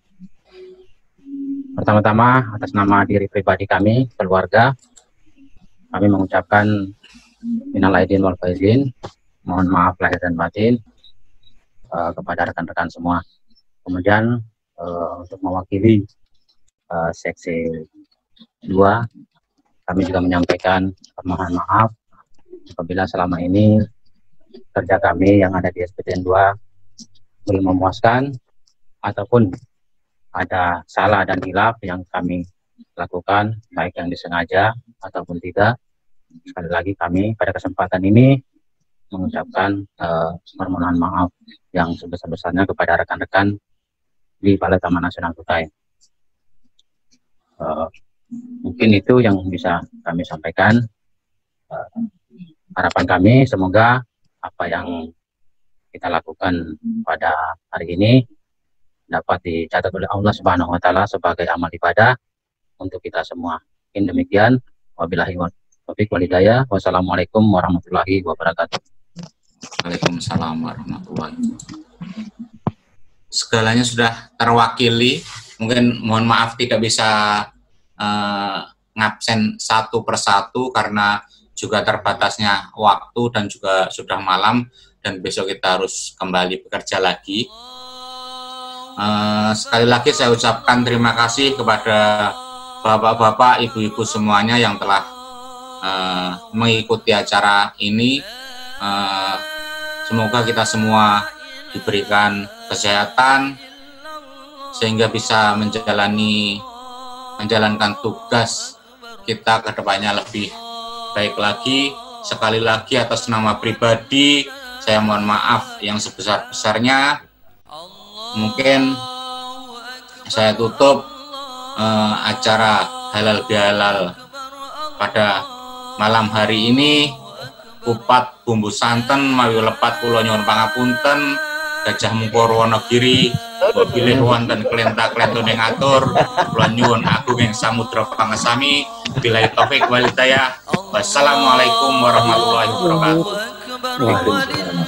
Pertama-tama, atas nama diri pribadi kami, keluarga, kami mengucapkan minal aidin wal faizin, mohon maaf lahir dan batin kepada rekan-rekan semua. Kemudian untuk mewakili seksi 2, kami juga menyampaikan permohonan maaf apabila selama ini kerja kami yang ada di SPTN 2 belum memuaskan ataupun ada salah dan hilaf yang kami lakukan, baik yang disengaja ataupun tidak. Sekali lagi kami pada kesempatan ini mengucapkan permohonan maaf yang sebesar-besarnya kepada rekan-rekan di Balai Taman Nasional Kutai. Mungkin itu yang bisa kami sampaikan. Harapan kami semoga apa yang kita lakukan pada hari ini dapat dicatat oleh Allah Subhanahu wa Ta'ala sebagai amal ibadah untuk kita semua. Demikian, wabillahi taufiq wal hidayah. Wassalamualaikum warahmatullahi wabarakatuh. Waalaikumsalam warahmatullahi wabarakatuh. Segalanya sudah terwakili. Mungkin mohon maaf tidak bisa ngabsen satu persatu karena juga terbatasnya waktu dan juga sudah malam, dan besok kita harus kembali bekerja lagi. Sekali lagi saya ucapkan terima kasih kepada bapak-bapak, ibu-ibu semuanya yang telah mengikuti acara ini. Semoga kita semua diberikan kesehatan sehingga bisa menjalankan tugas kita ke depannya lebih baik lagi. Sekali lagi atas nama pribadi saya mohon maaf yang sebesar-besarnya. Mungkin saya tutup acara halal bihalal pada malam hari ini. Kupat bumbu santen mawi lepat kula nyuwun pangapunten. Gajah Mungkur Wonogiri wabilih wonten klenta-klentune ngatur kula nyuwun agung ing samudra pangesami. Billahi taufik wal hidayah. Wassalamualaikum warahmatullahi wabarakatuh.